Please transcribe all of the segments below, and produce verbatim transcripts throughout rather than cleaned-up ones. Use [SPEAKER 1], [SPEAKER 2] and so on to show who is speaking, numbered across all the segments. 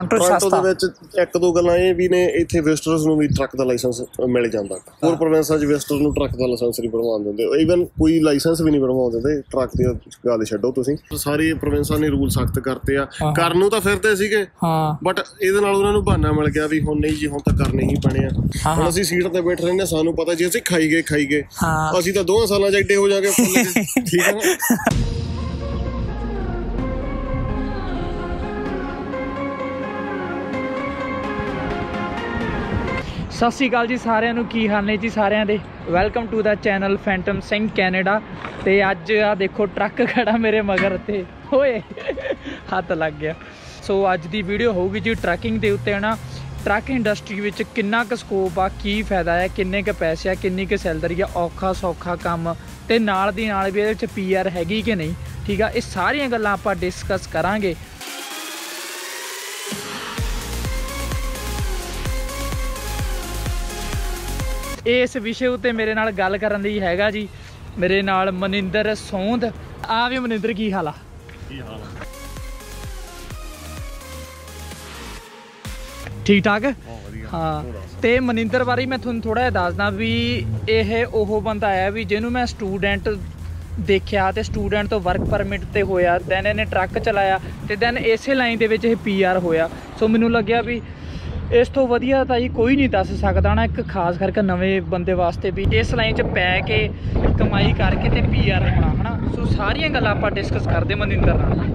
[SPEAKER 1] Toronto ਦੇ ਵਿੱਚ ਇੱਕ ਦੋ ਗੱਲਾਂ ਇਹ ਵੀ ਨੇ, ਇੱਥੇ ਵਿਜ਼ਟਰਸ ਨੂੰ ਵੀ ਟਰੱਕ ਦਾ ਲਾਇਸੈਂਸ ਮਿਲ ਜਾਂਦਾ। ਹੋਰ ਪ੍ਰੋਵਿੰਸਾਂ 'ਚ ਵਿਜ਼ਟਰ ਨੂੰ ਟਰੱਕ ਦਾ ਲਾਇਸੈਂਸ ਨਹੀਂ ਬਣਵਾਉਣ ਦਿੰਦੇ, ਈਵਨ ਕੋਈ ਲਾਇਸੈਂਸ ਵੀ ਨਹੀਂ ਬਣਵਾਉਣ ਦਿੰਦੇ ਟਰੱਕ ਦੀ ਗੱਲ ਛੱਡੋ ਤੁਸੀਂ। ਸਾਰੀ ਪ੍ਰੋਵਿੰਸਾਂ ਨੇ ਰੂਲ ਸਖਤ ਕਰਤੇ ਆ, ਕਰਨ ਨੂੰ ਤਾਂ ਫਿਰਦੇ ਸੀਗੇ ਬਟ ਇਹਦੇ ਨਾਲ ਉਹਨਾਂ ਨੂੰ ਬਹਾਨਾ ਮਿਲ ਗਿਆ ਵੀ ਹੁਣ ਨਹੀਂ ਜੀ, ਹੁਣ ਤਾਂ ਕਰਨੇ ਹੀ ਪੈਣੇ ਆ। ਹੁਣ ਅਸੀਂ ਸੀਟ ਤੇ ਬੈਠੇ ਰਹਿੰਦੇ, ਸਾਨੂੰ ਪਤਾ ਜੇ ਅਸੀਂ ਖਾਈ ਗਏ ਖਾਈ ਗਏ ਅਸੀਂ ਤਾਂ ਦੋਵਾਂ ਸਾਲਾਂ 'ਚ ਐਡੇ ਹੋ ਜਾਗੇ। ਠੀਕ ਹੈ ਨਾ।
[SPEAKER 2] ਸਤਿ ਸ਼੍ਰੀ ਅਕਾਲ ਜੀ ਸਾਰਿਆਂ ਨੂੰ, ਕੀ ਹਾਲ ਨੇ ਜੀ ਸਾਰਿਆਂ ਦੇ। Welcome to the channel Phantom Singh Canada. ਤੇ ਅੱਜ ਆ ਦੇਖੋ ਟਰੱਕ ਖੜਾ ਮੇਰੇ ਮਗਰ ਤੇ, ਓਏ ਹੱਥ ਲੱਗ ਗਿਆ। ਸੋ ਅੱਜ ਦੀ ਵੀਡੀਓ ਹੋਊਗੀ ਜੀ ਟਰੱਕਿੰਗ ਦੇ ਉੱਤੇ ਨਾ। ਟਰੱਕ ਇੰਡਸਟਰੀ ਵਿੱਚ ਕਿੰਨਾ ਕੁ ਸਕੋਪ ਆ, ਕੀ ਫਾਇਦਾ ਹੈ, ਕਿੰਨੇ ਕੁ ਪੈਸੇ ਆ, ਕਿੰਨੀ ਕੁ ਸੈਲਰੀ ਆ, ਔਖਾ ਸੌਖਾ ਕੰਮ, ਤੇ ਨਾਲ ਦੀ ਨਾਲ ਵੀ ਇਹਦੇ ਵਿੱਚ ਪੀ ਆਰ ਹੈਗੀ ਕਿ ਨਹੀਂ। ਠੀਕ ਆ, ਇਹ ਸਾਰੀਆਂ ਗੱਲਾਂ ਆਪਾਂ ਡਿਸਕਸ ਕਰਾਂਗੇ। ਇਸ ਵਿਸ਼ੇ ਉੱਤੇ ਮੇਰੇ ਨਾਲ ਗੱਲ ਕਰਨ ਲਈ ਹੈਗਾ ਜੀ ਮੇਰੇ ਨਾਲ ਮਨਿੰਦਰ ਸੋਂਧ। ਆ ਵੀ ਮਨਿੰਦਰ, ਕੀ ਹਾਲ ਆ?
[SPEAKER 1] ਕੀ ਹਾਲ ਆ?
[SPEAKER 2] ਠੀਕ ਠਾਕ। ਹਾਂ, ਤੇ ਮਨਿੰਦਰ ਬਾਰੇ ਮੈਂ ਤੁਹਾਨੂੰ ਥੋੜਾ ਜਿਹਾ ਦੱਸਦਾ ਵੀ ਇਹ ਉਹ ਬੰਦਾ ਹੈ ਵੀ ਜਿਹਨੂੰ ਮੈਂ ਸਟੂਡੈਂਟ ਦੇਖਿਆ ਤੇ ਸਟੂਡੈਂਟ ਤੋਂ ਵਰਕ ਪਰਮਿਟ ਤੇ ਹੋਇਆ, ਦੈਨ ਇਹਨੇ ਟਰੱਕ ਚਲਾਇਆ ਤੇ ਦੈਨ ਇਸੇ ਲਾਈਨ ਦੇ ਵਿੱਚ ਇਹ ਪੀ ਆਰ ਹੋਇਆ। ਸੋ ਮੈਨੂੰ ਲੱਗਿਆ ਵੀ ਇਸ ਤੋਂ ਵਧੀਆ ਤਾਂ ਜੀ ਕੋਈ ਨਹੀਂ ਦੱਸ ਸਕਦਾ ਨਾ, ਇੱਕ ਖਾਸ ਕਰਕੇ ਨਵੇਂ ਬੰਦੇ ਵਾਸਤੇ ਵੀ ਇਸ ਲਾਈਨ 'ਚ ਪੈ ਕੇ ਕਮਾਈ ਕਰਕੇ ਤੇ ਪੀ ਆਰ ਹੋਣਾ ਹੈ ਨਾ। ਸੋ ਸਾਰੀਆਂ ਗੱਲਾਂ ਆਪਾਂ ਡਿਸਕਸ ਕਰਦੇ ਮਨਿੰਦਰ ਨਾਲ।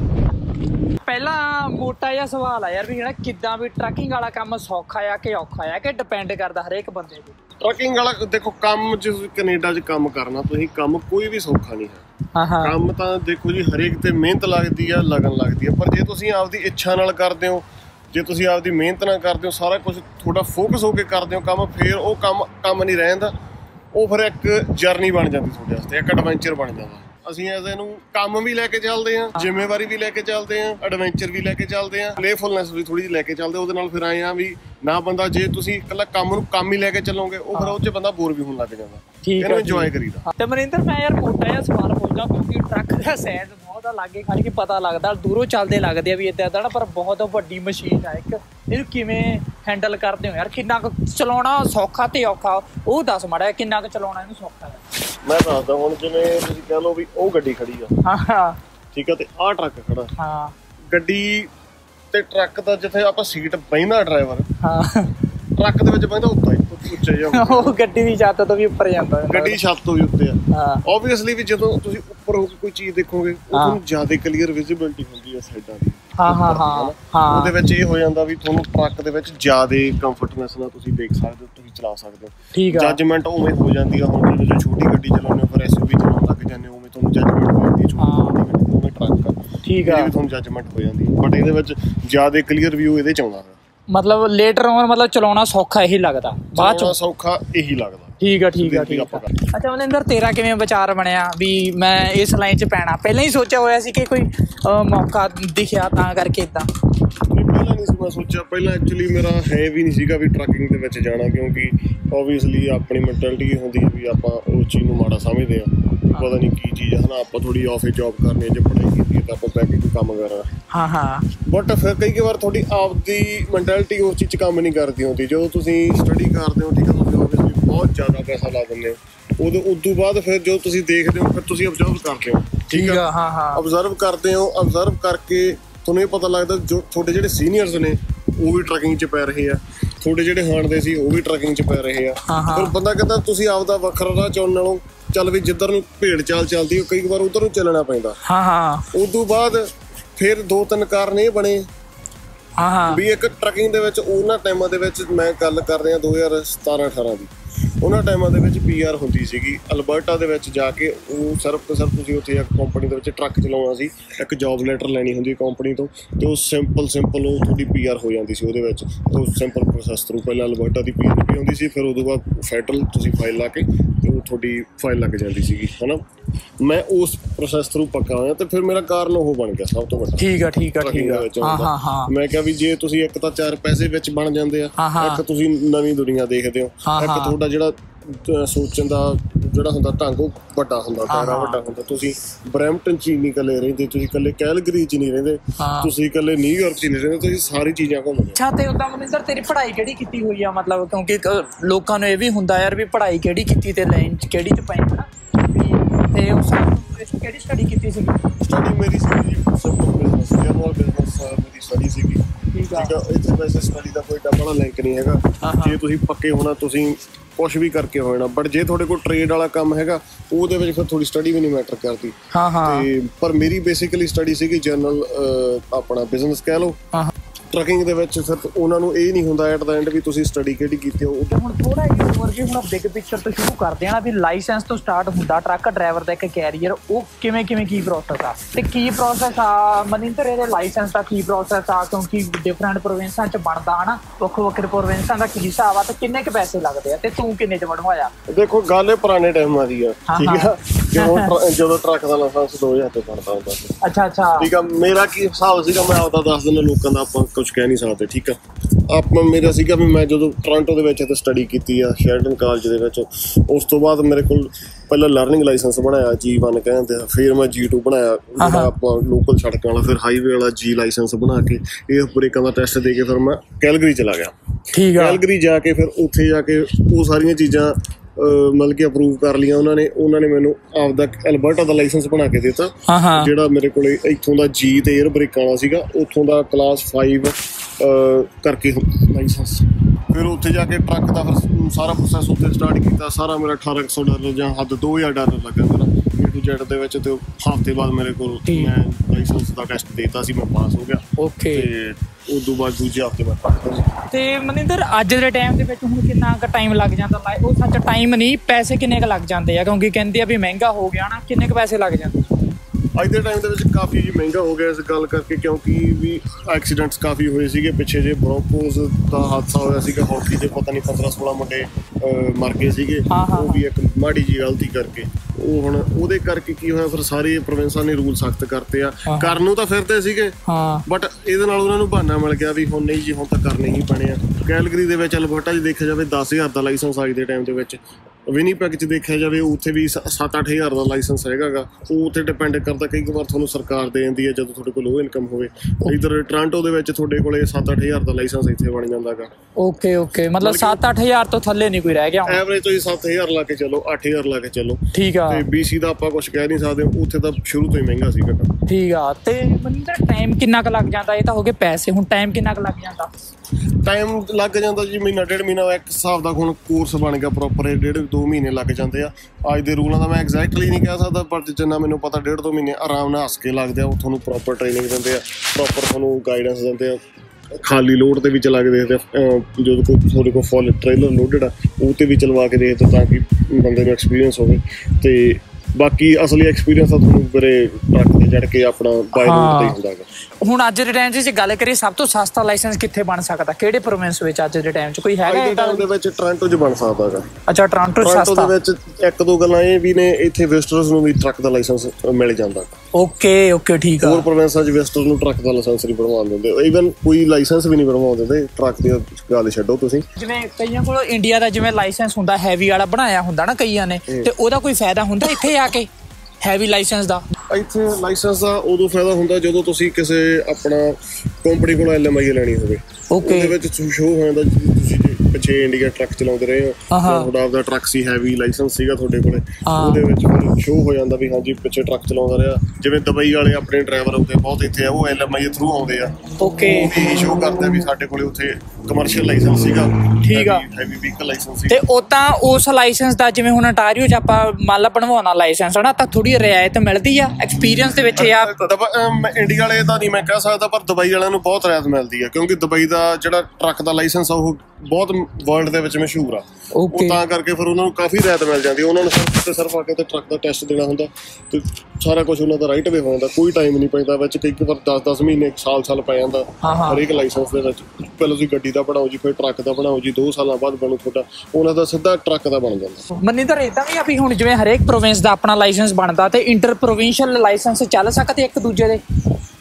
[SPEAKER 2] ਪਹਿਲਾਂ ਮੋਟਾ ਜਿਹਾ ਸਵਾਲ ਆ ਯਾਰ ਵੀ ਜਿਹੜਾ ਕਿੱਦਾਂ ਵੀ ਟਰੱਕਿੰਗ ਵਾਲਾ ਕੰਮ ਸੌਖਾ ਆ ਕਿ ਔਖਾ ਆ, ਕਿ ਡਿਪੈਂਡ ਕਰਦਾ ਹਰੇਕ ਬੰਦੇ ਤੇ।
[SPEAKER 1] ਟਰੱਕਿੰਗ ਵਾਲਾ ਦੇਖੋ ਕੰਮ, ਜੇ ਕੈਨੇਡਾ 'ਚ ਕੰਮ ਕਰਨਾ ਤੁਸੀਂ, ਕੰਮ ਕੋਈ ਵੀ ਸੌਖਾ ਨਹੀਂ ਹੈ। ਕੰਮ ਤਾਂ ਦੇਖੋ ਜੀ ਹਰੇਕ ਤੇ ਮਿਹਨਤ ਲੱਗਦੀ ਆ, ਲਗਨ ਲੱਗਦੀ ਆ, ਪਰ ਜੇ ਤੁਸੀਂ ਆਪਦੀ ਇੱਛਾ ਨਾਲ ਕਰਦੇ ਹੋ, ਜੇ ਤੁਸੀਂ ਆਪਦੀ ਮਿਹਨਤ ਨਾਲ ਕਰਦੇ ਹੋ, ਸਾਰਾ ਕੁਝ ਥੋੜਾ ਫੋਕਸ ਹੋ ਕੇ ਕਰਦੇ ਹੋ ਕੰਮ, ਫਿਰ ਉਹ ਕੰਮ ਕੰਮ ਨਹੀਂ ਰਹਿੰਦਾ, ਉਹ ਫਿਰ ਇੱਕ ਜਰਨੀ ਬਣ ਜਾਂਦੀ ਤੁਹਾਡੇ ਵਾਸਤੇ, ਇੱਕ ਐਡਵੈਂਚਰ ਬਣ ਜਾਂਦਾ। ਅਸੀਂ ਐਜ਼ ਇਹਨੂੰ ਕੰਮ ਵੀ ਲੈ ਕੇ ਚੱਲਦੇ ਹਾਂ, ਜ਼ਿੰਮੇਵਾਰੀ ਵੀ ਲੈ ਕੇ ਚੱਲਦੇ ਹਾਂ, ਐਡਵੈਂਚਰ ਵੀ ਲੈ ਕੇ ਚੱਲਦੇ ਹਾਂ, ਪਲੇਫੁਲਨੈਸ ਵੀ ਥੋੜੀ ਜਿਹੀ ਲੈ ਕੇ ਚੱਲਦੇ। ਉਹਦੇ ਨਾਲ ਫਿਰ ਆਏ ਆ ਵੀ ਨਾ ਬੰਦਾ, ਜੇ ਤੁਸੀਂ ਇਕੱਲਾ ਕੰਮ ਨੂੰ ਕੰਮ ਹੀ ਲੈ ਕੇ ਚੱਲੋਗੇ ਉਹ ਫਿਰ ਉਹ 'ਚ ਬੰਦਾ ਬੋਰ ਵੀ ਹੋਣ ਲੱਗ ਜਾਂਦਾ। ਇਹਨੂੰ ਇੰਜੋਏ ਕਰੀਦਾ। ਤੇ ਮਨਿੰਦਰ ਮੈਂ ਯਾਰ ਮੋਟਾ ਜਿਹਾ ਸਵਾਲ ਪੁੱਛਦਾ, ਕਿਉਂਕਿ ਟਰੱਕ ਦਾ ਸਾਈਜ਼ ਬਹੁਤ ਆ, ਲਾਗੇ ਖੜ ਕੇ ਪਤਾ ਲੱਗਦਾ, ਦੂਰੋਂ ਚੱਲਦੇ ਲੱਗਦੇ ਆ ਵੀ ਏਦਾਂ ਏਦਾਂ ਨਾ, ਪਰ ਬਹੁਤ ਵੱਡੀ ਮਸ਼ੀਨ ਆ ਇੱਕ। ਇਹਨੂੰ ਕਿਵੇਂ ਹੈਂਡਲ ਕਰਦੇ ਹੋ ਯਾਰ? ਕਿੰਨਾ ਕੁ ਚਲਾਉਣਾ ਸੌਖਾ ਤੇ ਔਖਾ ਉਹ ਦੱਸ ਮਾੜਾ, ਕਿੰਨਾ ਕੁ ਚਲਾਉਣਾ ਇਹਨੂੰ ਸੌਖਾ ਹੈ? ਮੈਂ ਦੱਸਦਾ। ਹੁਣ ਜਿਵੇਂ ਤੁਸੀਂ ਕਹਿ ਲਓ ਵੀ ਉਹ ਗੱਡੀ ਖੜੀ ਆ,
[SPEAKER 2] ਹਾਂ ਠੀਕ
[SPEAKER 1] ਆ, ਤੇ ਆਹ ਟਰੱਕ ਖੜਾ।
[SPEAKER 2] ਹਾਂ,
[SPEAKER 1] ਗੱਡੀ ਤੇ ਟਰੱਕ ਦਾ ਜਿੱਥੇ ਆਪਾਂ ਸੀਟ ਬਹਿੰਦਾ ਡਰਾਈਵਰ,
[SPEAKER 2] ਹਾਂ
[SPEAKER 1] ਟਰੱਕ ਦੇ ਵਿੱਚ ਬਹਿੰਦਾ ਉੱਤਾ ਹੀ ਉੱਚਾ ਜਿਹਾ, ਉਹ
[SPEAKER 2] ਗੱਡੀ ਦੀ ਛੱਤ ਤੋਂ ਵੀ ਉੱਪਰ ਜਾਂਦਾ,
[SPEAKER 1] ਗੱਡੀ ਛੱਤ ਤੋਂ ਵੀ ਉੱਤੇ ਆ। ਓਬਵੀਅਸਲੀ ਵੀ ਜਦੋਂ ਤੁਸੀਂ ਉੱਪਰ ਹੋ ਕੇ ਕੋਈ ਚੀਜ਼ ਦੇਖੋਗੇ ਉਹ ਤੁਹਾਨੂੰ ਜ਼ਿਆਦਾ ਕਲੀਅਰ ਵਿਜ਼ਿਬਿਲਿਟੀ ਹੁੰਦੀ ਹੈ ਸਾਈਡਾਂ ਦੀ। ਹਾਂ ਹਾਂ ਹਾਂ, ਉਹਦੇ ਵਿੱਚ ਇਹ ਹੋ ਜਾਂਦਾ ਵੀ ਤੁਹਾਨੂੰ ਟਰੱਕ ਦੇ ਵਿੱਚ ਜ਼ਿਆਦਾ ਕੰਫਰਟਨੈਸ ਨਾਲ ਤੁਸੀਂ ਦੇਖ ਸਕਦੇ ਹੋ, ਤੁਸੀਂ ਚਲਾ ਸਕਦੇ ਹੋ। ਠੀਕ ਆ, ਜੱਜਮੈਂਟ ਉਵੇਂ ਹੋ ਜਾਂਦੀ ਆ। ਹੁਣ ਜਦੋਂ ਛੋਟੀ ਗੱਡੀ ਚਲਾਉਂਦੇ ਹੋ ਫਿਰ ਐਸ ਯੂ ਵੀ ਚਲਾਉਣ ਲੱਗ ਜਾਂਦੇ ਹੋ, ਉਵੇਂ ਤੁਹਾਨੂੰ ਜੱਜਮੈਂਟ ਹੋ ਜਾਂਦੀ ਹੈ। ਛੋਟੀ ਗੱਡੀ ਉਵੇਂ ਟਰੱਕ ਆ, ਠੀਕ ਆ, ਤੁਹਾਨੂੰ ਜੱਜਮੈਂਟ ਹੋ ਜਾਂਦੀ ਹੈ। ਬਟ ਇਹਦੇ ਵਿੱਚ ਜ਼ਿਆਦਾ ਕਲੀਅਰ ਵਿਊ ਇਹਦੇ ਚ ਆਉਂਦਾ, ਮਤਲਬ ਲੇਟਰ ਔਨ, ਮਤਲਬ ਚਲਾਉਣਾ ਸੌਖਾ ਇਹੀ ਲੱਗਦਾ, ਬਾਅਦ ਚ ਸੌਖਾ ਇਹੀ ਲੱਗਦਾ। ਠੀਕ ਆ ਠੀਕ ਆ ਠੀਕ ਆ। ਅੱਛਾ ਮਨਿੰਦਰ, ਤੇਰਾ ਕਿਵੇਂ ਵਿਚਾਰ ਬਣਿਆ ਵੀ ਮੈਂ ਇਸ ਲਾਈਨ 'ਚ ਪੈਣਾ? ਪਹਿਲਾਂ ਹੀ ਸੋਚਿਆ ਹੋਇਆ ਸੀ ਕਿ ਕੋਈ ਮੌਕਾ ਦਿਖਿਆ ਤਾਂ ਕਰਕੇ ਇੱਦਾਂ? ਨਹੀਂ, ਪਹਿਲਾਂ ਨਹੀਂ ਸੀ ਮੈਂ ਸੋਚਿਆ। ਪਹਿਲਾਂ ਐਕਚੁਅਲੀ ਮੇਰਾ ਹੈ ਵੀ ਨਹੀਂ ਸੀਗਾ ਵੀ ਟਰੱਕਿੰਗ ਦੇ ਵਿੱਚ ਜਾਣਾ, ਕਿਉਂਕਿ ਓਬਵੀਅਸਲੀ ਆਪਣੀ ਮੈਂਟੈਲਿਟੀ ਹੁੰਦੀ ਹੈ ਵੀ ਆਪਾਂ ਉਸ ਚੀਜ਼ ਨੂੰ ਮਾੜਾ ਸਮਝਦੇ ਹਾਂ, ਪਤਾ ਨਹੀਂ ਕੀ ਚੀਜ਼ ਹੈ ਨਾ, ਆਪਾਂ ਥੋੜੀ ਆਫਿਸ ਜੋਬ ਕਰਨੀ ਹੈ, ਜੇ ਪੜ੍ਹਾਈ ਕੀਤੀ ਹੈ ਤਾਂ ਆਪਾਂ ਬਹਿ ਕੇ ਕੋਈ ਕੰਮ ਕਰਨਾ। ਹਾਂ ਹਾਂ, ਬਟ ਫਿਰ ਕਈ ਵਾਰ ਤੁਹਾਡੀ ਆਪਦੀ ਮੈਂਟੈਲਿਟੀ ਉਸ ਚੀਜ਼ 'ਚ ਕੰਮ ਨਹੀਂ ਕਰਦੀ ਹੁੰਦੀ। ਜਦੋਂ ਤੁਸੀਂ ਸਟੱਡੀ ਕਰਦੇ ਹੋ, ਠੀਕ ਹੈ, ਤੁਸੀਂ ਓਬਵੀਅਸਲੀ ਬਹੁਤ ਜ਼ਿਆਦਾ ਪੈਸਾ ਲਾ ਦਿੰਦੇ ਹੋ। ਉਦੋਂ ਉਦੋਂ ਬਾਅਦ ਫਿਰ ਜੋ ਤੁਸੀਂ ਦੇਖਦੇ ਹੋ, ਫਿਰ ਤੁਸੀਂ ਅਬਜ਼ਰਵ ਕਰਦੇ ਹੋ, ਠੀਕ ਆ, ਹਾਂ ਹਾਂ, ਅਬਜ਼ਰਵ ਕਰਦੇ ਹੋ। ਅਬਜ਼ਰਵ ਕਰਕੇ ਤੁਹਾਨੂੰ ਇਹ ਪਤਾ ਲੱਗਦਾ ਜੋ ਤੁਹਾਡੇ ਜਿਹੜੇ ਸੀਨੀਅਰਸ ਨੇ ਉਹ ਵੀ ਟਰੱਕਿੰਗ 'ਚ ਪੈ ਰਹੇ ਆ, ਤੁਹਾਡੇ ਜਿਹੜੇ ਹਾਣਦੇ ਸੀ ਉਹ ਵੀ ਟਰੱਕਿੰਗ 'ਚ ਪੈ ਰਹੇ ਆ। ਫਿਰ ਬੰਦਾ ਕਹਿੰਦਾ ਤੁਸੀਂ ਆਪਦਾ ਵੱਖਰਾ ਰਾਹ ਚੁਣਨ ਨਾਲੋਂ ਚੱਲ ਵੀ ਜਿੱਧਰ ਨੂੰ ਭੇਡ ਚਾਲ ਚੱਲਦੀ ਉਹ ਕਈ ਵਾਰ ਉਧਰ ਨੂੰ ਚੱਲਣਾ ਪੈਂਦਾ। ਹਾਂ ਹਾਂ, ਉਦੋਂ ਬਾਅਦ ਫਿਰ ਦੋ ਤਿੰਨ ਕਾਰਨ ਇਹ ਬਣੇ ਵੀ ਇੱਕ ਟਰੱਕਿੰਗ ਦੇ ਵਿੱਚ ਉਹਨਾਂ ਟਾਈਮਾਂ ਦੇ ਵਿੱਚ, ਮੈਂ ਗੱਲ ਕਰ ਰਿਹਾ ਦੋ ਹਜ਼ਾਰ ਸਤਾਰਾਂ ਅਠਾਰਾਂ ਦੀ, ਉਹਨਾਂ ਟਾਈਮਾਂ ਦੇ ਵਿੱਚ ਪੀ ਆਰ ਹੁੰਦੀ ਸੀਗੀ ਅਲਬਰਟਾ ਦੇ ਵਿੱਚ ਜਾ ਕੇ। ਉਹ ਸਿਰਫ ਤੇ ਸਿਰਫ ਤੁਸੀਂ ਉੱਥੇ ਇੱਕ ਕੰਪਨੀ ਦੇ ਵਿੱਚ ਟਰੱਕ ਚਲਾਉਣਾ ਸੀ, ਇੱਕ ਜੋਬ ਲੈਟਰ ਲੈਣੀ ਹੁੰਦੀ ਕੰਪਨੀ ਤੋਂ, ਤੇ ਉਹ ਸਿੰਪਲ ਸਿੰਪਲ ਉਹ ਤੁਹਾਡੀ ਪੀ ਆਰ ਹੋ ਜਾਂਦੀ ਸੀ ਉਹਦੇ ਵਿੱਚ। ਉਹ ਸਿੰਪਲ ਪ੍ਰੋਸੈਸ ਥਰੂ ਪਹਿਲਾਂ ਅਲਬਰਟਾ ਦੀ ਪੀ ਆਰ ਵੀ ਹੁੰਦੀ ਸੀ, ਫਿਰ ਉਹਦੇ ਬਾਅਦ ਫੈਡਰਲ ਤੁਸੀਂ ਫਾਈਲ ਲਾ ਕੇ ਤੇ ਉਹ ਤੁਹਾਡੀ ਫਾਈਲ ਲੱਗ ਜਾਂਦੀ ਸੀਗੀ, ਹੈ ਨਾ। ਮੈਂ ਉਸ ਪ੍ਰੋਸੈਸ ਥਰੂ ਪੱਕਾ ਹੋਇਆ ਤੇ ਫਿਰ ਮੇਰਾ ਕਾਰਨ ਉਹ ਬਣ ਗਿਆ ਸਭ ਤੋਂ ਵੱਡਾ। ਠੀਕ ਆ ਠੀਕ ਆ ਠੀਕ ਆ। ਮੈਂ ਕਿਹਾ ਵੀ ਜੇ ਤੁਸੀਂ ਇੱਕ ਤਾਂ ਚਾਰ ਪੈਸੇ ਵਿੱਚ ਬਣ ਜਾਂਦੇ ਆ, ਇੱਕ ਤੁਸੀਂ ਨਵੀਂ ਦੁਨੀਆ ਦੇਖਦੇ ਹੋ, ਇੱਕ ਤੁਹਾਡਾ ਜਿਹੜਾ ਸੋਚਣ ਦਾ ਜਿਹੜਾ ਹੁੰਦਾ ਢੰਗ ਉਹ ਵੱਡਾ ਹੁੰਦਾ, ਦਾਇਰਾ ਵੱਡਾ ਹੁੰਦਾ। ਤੁਸੀਂ ਬਰੈਂਪਟਨ 'ਚ ਹੀ ਨਹੀਂ ਇਕੱਲੇ ਰਹਿੰਦੇ, ਤੁਸੀਂ ਇਕੱਲੇ ਕੈਲਗਰੀ 'ਚ ਨਹੀਂ ਰਹਿੰਦੇ, ਤੁਸੀਂ ਇਕੱਲੇ ਨਿਊਯਾਰਕ 'ਚ ਨਹੀਂ ਰਹਿੰਦੇ, ਤੁਸੀਂ ਸਾਰੀ ਚੀਜ਼ਾਂ ਘੁੰਮਦੇ।
[SPEAKER 2] ਅੱਛਾ, ਤੇ ਉਦਾਂ ਮਨਿੰਦਰ ਤੇਰੀ ਪੜ੍ਹਾਈ ਕਿਹੜੀ ਕੀਤੀ ਹੋਈ ਆ? ਮਤਲਬ ਕਿਉਂਕਿ ਲੋਕਾਂ ਨੂੰ ਇਹ ਵੀ ਹੁੰਦਾ ਯਾਰ ਵੀ ਪੜ੍ਹਾਈ ਕਿਹੜੀ ਕੀਤੀ ਤੇ ਲਾਈਨ 'ਚ ਕਿਹੜੀ 'ਚ ਪਏ ਹਨਾ, ਤੇ ਉਸ ਕਿਹੜੀ ਸਟੱਡੀ ਕੀਤੀ ਸੀ?
[SPEAKER 1] ਸਟੱਡੀ ਮੇਰੀ ਸੀਗੀ ਸਿੰਪਲ ਬਿਜ਼ਨਸ, ਜਨਰਲ ਬਿਜ਼ਨਸ ਮੇਰੀ ਸਟੱਡੀ ਸੀਗੀ। ਠੀਕ ਆ, ਇੱਥੇ ਵੈਸੇ ਸਟੱਡੀ ਦਾ ਕੋਈ ਡਬਲ ਲਿੰਕ ਨਹੀਂ ਹੈਗਾ। ਜੇ ਤੁਸੀਂ ਪੱਕੇ ਹੋਣਾ ਤੁਸੀਂ ਕੁਛ ਵੀ ਕਰਕੇ ਹੋ ਜਾਣਾ, ਬਟ ਜੇ ਤੁਹਾਡੇ ਕੋਲ ਟ੍ਰੇਡ ਵਾਲਾ ਕੰਮ ਹੈਗਾ ਉਹਦੇ ਵਿੱਚ ਫਿਰ ਥੋੜੀ ਸਟੱਡੀ ਵੀ ਨਹੀਂ ਮੈਟਰ ਕਰਦੀ। ਤੇ ਪਰ ਮੇਰੀ ਬੇਸਿਕਲੀ ਸਟੱਡੀ ਸੀਗੀ ਜਨਰਲ ਆਪਣਾ ਬਿਜ਼ਨਸ ਕਹਿ ਲਓ। ਟਰੱਕਿੰਗ ਦੇ ਵਿੱਚ ਸਿਰਫ ਉਹਨਾਂ ਨੂੰ ਇਹ ਨਹੀਂ ਹੁੰਦਾ ਐਟ ਦਾ ਐਂਡ ਵੀ ਤੁਸੀਂ ਸਟੱਡੀ ਕਿਹੜੀ ਕੀਤੀ ਹੋ।
[SPEAKER 2] ਹੁਣ ਥੋੜਾ ਜਿਹਾ ਹੋਰ ਜੀ ਹੁਣ ਬਿਗ ਪਿਕਚਰ ਤੋਂ ਸ਼ੁਰੂ ਕਰਦੇ ਆ ਨਾ ਵੀ ਲਾਇਸੈਂਸ ਤੋਂ ਸਟਾਰਟ ਹੁੰਦਾ ਟਰੱਕ ਡਰਾਈਵਰ ਦਾ ਇੱਕ ਕੈਰੀਅਰ, ਉਹ ਕਿਵੇਂ ਕਿਵੇਂ ਕੀ ਪ੍ਰੋਸੈਸ ਆ ਤੇ ਕੀ ਪ੍ਰੋਸੈਸ ਆ ਮਨਿੰਦਰ ਇਹਦੇ ਲਾਇਸੈਂਸ ਦਾ ਕੀ ਪ੍ਰੋਸੈਸ ਆ? ਕਿਉਂਕਿ ਡਿਫਰੈਂਟ ਪ੍ਰੋਵਿੰਸਾਂ 'ਚ ਬਣਦਾ ਹਨਾ, ਵੱਖ ਵੱਖ ਪ੍ਰੋਵਿੰਸਾਂ ਦਾ ਕੀ ਹਿਸਾਬ ਆ ਤੇ ਕਿੰਨੇ ਕੁ ਪੈਸੇ ਲੱਗਦੇ ਆ ਤੇ ਤੂੰ ਕਿੰਨੇ 'ਚ ਬਣਵਾਇਆ?
[SPEAKER 1] ਦੇਖੋ ਗੱਲ ਇਹ ਪੁਰਾਣੇ ਟਾਈਮਾਂ ਦੀ ਆ, ਠੀਕ ਆ, ਜਦੋਂ ਜਦੋਂ ਟਰੱਕ ਦਾ ਲਾਇਸੈਂਸ ਦੋ ਹਜ਼ਾਰ ਤੇ ਬਣਦਾ ਹੁੰਦਾ ਸੀ। ਅੱਛਾ ਅੱਛਾ, ਠੀਕ ਆ। ਮੇਰਾ ਕੀ ਹਿਸਾਬ ਸੀਗਾ ਮੈਂ ਆਪਦਾ ਦੱਸ ਦਿੰਦਾ, ਲੋਕਾਂ ਦਾ ਆਪਾਂ ਕੁਛ ਕਹਿ ਨਹੀਂ ਸਕਦੇ, ਠੀਕ ਆ। ਆਪਾਂ ਮੇਰਾ ਸੀਗਾ ਵੀ ਮੈਂ ਜਦੋਂ ਟੋਰਾਂਟੋ ਦੇ ਵਿੱਚ ਇੱਥੇ ਸਟੱਡੀ ਕੀਤੀ ਆ ਸ਼ੈਰਟਨ ਕਾਲਜ ਦੇ ਵਿੱਚ, ਉਸ ਤੋਂ ਬਾਅਦ ਮੇਰੇ ਕੋਲ ਪਹਿਲਾਂ ਲਰਨਿੰਗ ਲਾਇਸੈਂਸ ਬਣਾਇਆ ਜੀ ਵਨ ਕਹਿੰਦੇ ਆ, ਫਿਰ ਮੈਂ ਜੀ ਟੂ ਬਣਾਇਆ ਜਿਹੜਾ ਆਪਾਂ ਲੋਕਲ ਸੜਕਾਂ ਵਾਲਾ, ਫਿਰ ਹਾਈਵੇ ਵਾਲਾ ਜੀ ਲਾਇਸੈਂਸ ਬਣਾ ਕੇ ਇਹ ਬ੍ਰੇਕਾਂ ਦਾ ਟੈਸਟ ਦੇ ਕੇ ਫਿਰ ਮੈਂ ਕੈਲਗਰੀ ਚਲਾ ਗਿਆ। ਠੀਕ ਆ, ਕੈਲਗਰੀ ਜਾ ਕੇ ਫਿਰ ਉੱਥੇ ਜਾ ਕੇ ਉਹ ਸਾਰੀਆਂ ਚੀਜ਼ਾਂ ਮਤਲਬ ਕਿ ਅਪਰੂਵ ਕਰ ਲਈਆਂ ਉਹਨਾਂ ਨੇ। ਉਹਨਾਂ ਨੇ ਮੈਨੂੰ ਆਪਦਾ ਐਲਬਰਟਾ ਦਾ ਲਾਇਸੈਂਸ ਬਣਾ ਕੇ ਦਿੱਤਾ, ਜਿਹੜਾ ਮੇਰੇ ਕੋਲ ਇੱਥੋਂ ਦਾ ਜੀ ਤੇ ਏਅਰ ਬ੍ਰੇਕਾਂ ਵਾਲਾ ਸੀਗਾ, ਉੱਥੋਂ ਦਾ ਕਲਾਸ ਫਾਈਵ ਕਰਕੇ ਲਾਇਸੈਂਸ। ਫਿਰ ਉੱਥੇ ਜਾ ਕੇ ਟਰੱਕ ਦਾ ਫਿਰ ਸਾਰਾ ਪ੍ਰੋਸੈਸ ਉੱਥੇ ਸਟਾਰਟ ਕੀਤਾ। ਸਾਰਾ ਮੇਰਾ ਅਠਾਰਾਂ ਸੌ ਡਾਲਰ ਜਾਂ ਹੱਦ ਦੋ ਹਜ਼ਾਰ ਡਾਲਰ ਲੱਗਾ ਮੇਰਾ ਏ ਟੂ ਜ਼ੈਡ ਦੇ ਵਿੱਚ। ਤੇ ਹਫ਼ਤੇ ਬਾਅਦ ਮੇਰੇ ਕੋਲ ਮੈਂ ਲਾਇਸੈਂਸ ਦਾ ਟੈਸਟ ਦੇਤਾ ਸੀ, ਮੈਂ ਪਾਸ ਹੋ ਗਿਆ। ਓਕੇ, ਤੇ ਉਦੋਂ ਬਾਅਦ ਦੂਜੇ ਹਫ਼ਤੇ ਮੈਂ ਟਰੱਕ।
[SPEAKER 2] ਤੇ ਮਨਿੰਦਰ ਅੱਜ ਦੇ ਟਾਈਮ ਦੇ ਵਿੱਚ ਹੁਣ ਕਿੰਨਾ ਕੁ ਟਾਈਮ ਲੱਗ ਜਾਂਦਾ? ਉਹ ਸੱਚ ਟਾਈਮ ਨਹੀਂ, ਪੈਸੇ ਕਿੰਨੇ ਕੁ ਲੱਗ ਜਾਂਦੇ ਆ? ਕਿਉਂਕਿ ਕਹਿੰਦੇ ਆ ਵੀ ਮਹਿੰਗਾ ਹੋ ਗਿਆ ਨਾ, ਕਿੰਨੇ ਕੁ ਪੈਸੇ ਲੱਗ ਜਾਂਦੇ?
[SPEAKER 1] ਅੱਜ ਦੇ ਟਾਈਮ ਦੇ ਵਿੱਚ ਕਾਫੀ ਜੀ ਮਹਿੰਗਾ ਹੋ ਗਿਆ ਇਸ ਗੱਲ ਕਰਕੇ, ਕਿਉਂਕਿ ਵੀ ਐਕਸੀਡੈਂਟਸ ਕਾਫੀ ਹੋਏ ਸੀਗੇ ਪਿੱਛੇ ਜੇ ਬ੍ਰੋਂਕੋਸ ਦਾ ਹਾਦਸਾ ਹੋਇਆ ਸੀਗਾ ਹਾਕੀ ਦੇ, ਪਤਾ ਨਹੀਂ ਪੰਦਰਾਂ ਸੋਲਾਂ ਮੁੰਡੇ ਮਰ ਗਏ ਸੀਗੇ, ਉਹ ਵੀ ਇੱਕ ਮਾੜੀ ਜੀ ਗਲਤੀ ਕਰਕੇ। ਉਹ ਹੁਣ ਉਹਦੇ ਕਰਕੇ ਕੀ ਹੋਇਆ, ਫਿਰ ਸਾਰੇ ਪ੍ਰੋਵਿੰਸਾਂ ਨੇ ਰੂਲ ਸਖਤ ਕਰਤੇ ਆ। ਕਰਨ ਨੂੰ ਤਾਂ ਫਿਰਦੇ ਸੀਗੇ, ਬਟ ਇਹਦੇ ਨਾਲ ਉਹਨਾਂ ਨੂੰ ਬਹਾਨਾ ਮਿਲ ਗਿਆ ਵੀ ਹੁਣ ਨਹੀਂ ਜੀ, ਹੁਣ ਤਾਂ ਕਰਨੇ ਹੀ ਪੈਣੇ ਆ। ਕੈਲਗਰੀ ਦੇ ਵਿੱਚ ਅਲਬਰਟਾ 'ਚ ਦੇਖਿਆ ਜਾਵੇ ਦਸ ਹਜ਼ਾਰ ਦਾ ਲਾਇਸੈਂਸ ਅੱਜ ਦੇ ਟਾਈਮ ਦੇ ਵਿੱਚ। ਵਿਨੀਪੈਗ 'ਚ ਦੇਖਿਆ ਜਾਵੇ ਉੱਥੇ ਵੀ ਸੱਤ ਅੱਠ ਹਜ਼ਾਰ ਦਾ ਲਾਇਸੈਂਸ ਹੈਗਾ ਗਾ। ਉਹ ਉੱਥੇ ਡਿਪੈਂਡ ਕਰਦਾ, ਕਈ ਵਾਰ ਤੁਹਾਨੂੰ ਸਰਕਾਰ ਦੇ ਦਿੰਦੀ ਹੈ ਜਦੋਂ ਤੁਹਾਡੇ ਕੋਲ ਲੋ ਇਨਕਮ ਹੋਵੇ। ਇੱਧਰ ਟੋਰਾਂਟੋ ਦੇ ਵਿੱਚ ਤੁਹਾਡੇ ਕੋਲ ਸੱਤ ਅੱਠ ਹਜ਼ਾਰ ਦਾ ਲਾਇਸੈਂਸ ਇੱਥੇ ਬਣ ਜਾਂਦਾ ਗਾ। ਓਕੇ ਓਕੇ, ਮਤਲਬ ਸੱਤ ਅੱਠ ਹਜ਼ਾਰ ਤੋਂ ਥੱਲੇ ਨਹੀਂ ਕੋਈ ਰਹਿ ਗਿਆ ਐਵਰੇਜ। ਤੁਸੀਂ ਸੱਤ ਹਜ਼ਾਰ ਲਾ ਕੇ ਚੱਲੋ, ਅੱਠ ਹਜ਼ਾਰ ਲਾ ਕੇ ਚੱਲੋ, ਠੀਕ ਆ। ਤੇ ਬੀਸੀ ਦਾ ਆਪਾਂ ਕੁਛ ਕਹਿ ਨਹੀਂ ਸਕਦੇ, ਉੱਥੇ ਤਾਂ ਸ਼ੁਰੂ ਤੋਂ ਹੀ ਮਹਿੰਗਾ ਸੀਗਾ ਕੰਮ, ਠੀਕ ਆ। ਤੇ ਮਨਿੰਦਰ ਟਾਈਮ ਕਿੰਨਾ ਕੁ ਲੱਗ ਜਾਂਦਾ? ਇਹ ਤਾਂ ਹੋ ਗਏ ਪੈਸੇ, ਹੁਣ ਟਾਈਮ ਕਿੰਨਾ ਕੁ ਲੱਗ ਜਾਂਦਾ? ਟਾਈਮ ਲੱਗ ਜਾਂਦਾ ਜੀ ਮਹੀਨਾ ਡੇਢ ਮਹੀਨਾ, ਇੱਕ ਹਿਸਾਬ ਦਾ ਹੁਣ ਕੋਰਸ ਬਣ ਗਿਆ ਪ੍ਰੋਪਰ, ਡੇਢ ਦੋ ਮਹੀਨੇ ਲੱਗ ਜਾਂਦੇ ਆ। ਅੱਜ ਦੇ ਰੂਲਾਂ ਦਾ ਮੈਂ ਐਗਜ਼ੈਕਟਲੀ ਨਹੀਂ ਕਹਿ ਸਕਦਾ, ਪਰ ਜਿੰਨਾ ਮੈਨੂੰ ਪਤਾ ਡੇਢ ਦੋ ਮਹੀਨੇ ਆਰਾਮ ਨਾਲ ਹੱਸ ਕੇ ਲੱਗਦੇ ਆ। ਉਹ ਤੁਹਾਨੂੰ ਪ੍ਰੋਪਰ ਟ੍ਰੇਨਿੰਗ ਦਿੰਦੇ ਆ, ਪ੍ਰੋਪਰ ਤੁਹਾਨੂੰ ਗਾਈਡੈਂਸ ਦਿੰਦੇ ਆ। ਖਾਲੀ ਲੋਡ ਤੇ ਵੀ ਚਲਾ ਕੇ ਦੇਖਦੇ ਜਦੋਂ ਕੋਈ ਤੁਹਾਡੇ ਕੋਲ ਫੁੱਲ ਟ੍ਰੇਲਰ ਲੋਡਡ ਆ ਉਹ ਤੇ ਵੀ ਚਲਵਾ ਕੇ ਦੇਖਦੇ ਤਾਂ ਕਿ ਬੰਦੇ ਨੂੰ ਐਕਸਪੀਰੀਅੰਸ ਹੋਵੇ। ਤੇ ਬਾਕੀ ਅਸਲੀ ਐਕਸਪੀਰੀਅੰਸ ਤਾਂ ਤੁਹਾਨੂੰ ਮੇਰੇ ਟਰੱਕ ਤੇ ਚੜ੍ਹ ਕੇ ਆਪਣਾ ਬਾਈ ਰੋਡ ਤੇ ਹੀ ਹੁੰਦਾ ਗਾ। ਹੁਣ ਅੱਜ ਦੇ ਟਾਈਮ 'ਚ ਜੇ ਗੱਲ ਕਰੀਏ ਸਭ ਤੋਂ ਸਸਤਾ ਲਾਇਸੈਂਸ ਕਿੱਥੇ ਬਣ ਸਕਦਾ? ਕਿਹੜੇ ਪ੍ਰੋਵਿੰਸ ਵਿੱਚ ਅੱਜ ਦੇ ਟਾਈਮ 'ਚ ਕੋਈ ਹੈਗਾ? ਅੱਜ ਦੇ ਟਾਈਮ ਦੇ ਵਿੱਚ ਟੋਰਾਂਟੋ 'ਚ ਬਣ ਸਕਦਾ ਗਾ। ਅੱਛਾ, ਟੋਰਾਂਟੋ 'ਚ ਸਸਤਾ। ਟੋਰਾਂਟੋ ਦੇ ਵਿੱਚ ਇੱਕ ਦੋ ਗੱਲਾਂ ਇਹ ਵੀ ਨੇ, ਇੱਥੇ ਵਿਜ਼ਟਰਸ ਨੂੰ ਵੀ ਟਰੱਕ ਦਾ ਲਾਇਸੈਂਸ ਮਿਲ ਜਾਂਦਾ। ਓਕੇ ਓਕੇ, ਠੀਕ ਆ। ਹੋਰ ਪ੍ਰੋਵਿੰਸਾਂ 'ਚ ਵਿਜ਼ਟਰ ਨੂੰ ਟਰੱਕ ਦਾ ਲਾਇਸੈਂਸ ਨਹੀਂ ਬਣਵਾਉਣ ਦਿੰਦੇ, ਈਵਨ ਕੋਈ ਲਾਇਸੈਂਸ ਵੀ ਨਹੀਂ ਬਣਵਾਉਣ ਦਿੰਦੇ ਟਰੱਕ ਦੀ ਗੱਲ ਛੱਡੋ ਤੁਸੀਂ। ਜਿਵੇਂ ਕਈਆਂ ਕੋਲ ਇੰਡੀਆ ਦਾ ਜਿਵੇਂ ਲਾਇਸੈਂਸ ਹੁੰਦਾ ਹੈਵੀ ਵਾਲਾ ਬਣਾਇਆ ਹੁੰਦਾ ਨਾ ਕਈਆਂ ਨੇ, ਤੇ ਉਹਦਾ ਕੋਈ ਫਾਇਦਾ ਹੁੰਦਾ ਇੱਥੇ ਆ ਕੇ ਹੈਵੀ ਲਾਇਸੈਂਸ ਦਾ? ਇੱਥੇ ਲਾਇਸੈਂਸ ਦਾ ਉਦੋਂ ਫਾਇਦਾ ਹੁੰਦਾ ਜਦੋਂ ਤੁਸੀਂ ਕਿਸੇ ਆਪਣਾ ਕੰਪਨੀ ਕੋਲੋਂ ਐਲ ਐਮ ਆਈ ਲੈਣੀ ਹੋਵੇ। ਉਹਦੇ ਵਿੱਚ ਸ਼ੋਅ ਹੋ ਜਾਂਦਾ ਤੁਸੀਂ ਪਿੱਛੇ ਇੰਡੀਆ ਟਰੱਕ ਚਲਾਉਂਦੇ ਰਹੇ ਹੋ, ਤੁਹਾਡਾ ਆਪਦਾ ਟਰੱਕ ਸੀ, ਹੈਵੀ ਲਾਇਸੈਂਸ ਸੀਗਾ ਤੁਹਾਡੇ ਕੋਲੇ, ਉਹਦੇ ਵਿੱਚ ਫਿਰ ਸ਼ੋਅ ਹੋ ਜਾਂਦਾ ਵੀ ਹਾਂਜੀ ਪਿੱਛੇ ਟਰੱਕ ਚਲਾਉਂਦਾ ਰਿਹਾ। ਜਿਵੇਂ ਦੁਬਈ ਵਾਲੇ ਆਪਣੇ ਡਰਾਈਵਰ ਹੁੰਦੇ ਬਹੁਤ ਇੱਥੇ ਆ, ਉਹ ਐਲ ਐਮ ਆਈ ਥਰੂ ਆਉਂਦੇ ਆ। ਓਕੇ, ਇਹ ਸ਼ੋਅ ਕਰਦੇ ਵੀ ਸਾਡੇ ਕੋਲੇ ਉੱਥੇ ਕਮਰਸ਼ੀਅਲ ਲਾਇਸੈਂਸ ਸੀਗਾ, ਠੀਕ ਆ, ਹੈਵੀ ਵਹੀਕਲ ਲਾਇਸੈਂਸ ਸੀ। ਤੇ ਉਹ ਤਾਂ ਉਸ ਲਾਇਸੈਂਸ ਦਾ ਜਿਵੇਂ ਹੁਣ ontario 'ਚ ਆਪਾਂ ਮੰਨ ਲਾ ਬਣਵਾਉਣਾ ਲਾਇਸੈਂਸ ਹੈ ਨਾ, ਤਾਂ ਥੋੜੀ ਰਿਆਇਤ ਮਿਲਦੀ ਆ ਐਕਸਪੀਰੀਅੰਸ ਦੇ ਵਿੱਚ? ਜਾਂ ਇੰਡੀਆ ਵਾਲੇ ਤਾਂ ਨਹੀਂ ਮੈਂ ਕਹਿ ਸਕਦਾ, ਪਰ ਦੁਬਈ ਵਾਲਿਆਂ ਨੂੰ ਬਹੁਤ ਰਿਆਇਤ ਮਿਲਦੀ ਆ, ਕਿਉਂਕਿ ਦੁਬਈ ਦਾ ਜਿਹੜਾ ਟਰੱਕ ਦਾ ਲਾਇਸੈਂਸ ਆ ਉਹ ਬਹੁਤ ਵਰਲਡ ਦੇ ਵਿੱਚ ਮਸ਼ਹੂਰ ਆ। ਉਹ ਤਾਂ ਕਰਕੇ ਫਿਰ ਉਹਨਾਂ ਨੂੰ ਕਾਫੀ ਰਿਆਇਤ ਮਿਲ ਜਾਂਦੀ। ਉਹਨਾਂ ਨੂੰ ਸਿਰਫ ਤੇ ਸਿਰਫ ਆ ਕੇ ਤੇ ਟਰੱਕ ਦਾ ਟੈਸਟ ਦੇਣਾ ਹੁੰਦਾ ਤੇ ਸਾਰਾ ਕੁਛ ਉਹਨਾਂ ਦਾ ਰਾਈਟ ਵੇ ਹੋ ਜਾਂਦਾ, ਕੋਈ ਟਾਈਮ ਨਹੀਂ ਪੈਂਦਾ ਵਿੱਚ। ਕਈ ਵਾਰ ਦਸ ਦਸ ਮਹੀਨੇ ਸਾਲ ਸਾਲ ਪੈ ਜਾਂਦਾ ਹਰੇਕ ਲਾਇਸੈਂਸ ਦੇ ਵਿੱਚ। ਪਹਿਲਾਂ ਤੁਸੀਂ ਗੱਡੀ ਦਾ ਬਣਾਓ ਜੀ, ਫਿਰ ਟਰੱਕ ਦਾ ਬਣਾਓ ਜੀ, ਦੋ ਸਾਲਾਂ ਬਾਅਦ ਬਣੂ ਤੁਹਾਡਾ, ਉਹਨਾਂ ਦਾ ਸਿੱਧਾ ਟਰੱਕ ਦਾ ਬਣ ਜਾਂਦਾ। ਮਨਿੰਦਰ ਏਦਾਂ ਵੀ ਆ ਵੀ ਹੁਣ ਜਿਵੇਂ ਹਰੇਕ ਪ੍ਰੋਵਿੰਸ ਦਾ ਆਪਣਾ ਲਾਇਸੈਂਸ ਬਣਦਾ ਤੇ ਇੰਟਰ ਪ੍ਰੋਵਿੰਸ਼ੀਅਲ ਲਾਇਸੈਂਸ ਚੱਲ ਸਕਦੇ ਇੱਕ ਦੂਜੇ ਦੇ?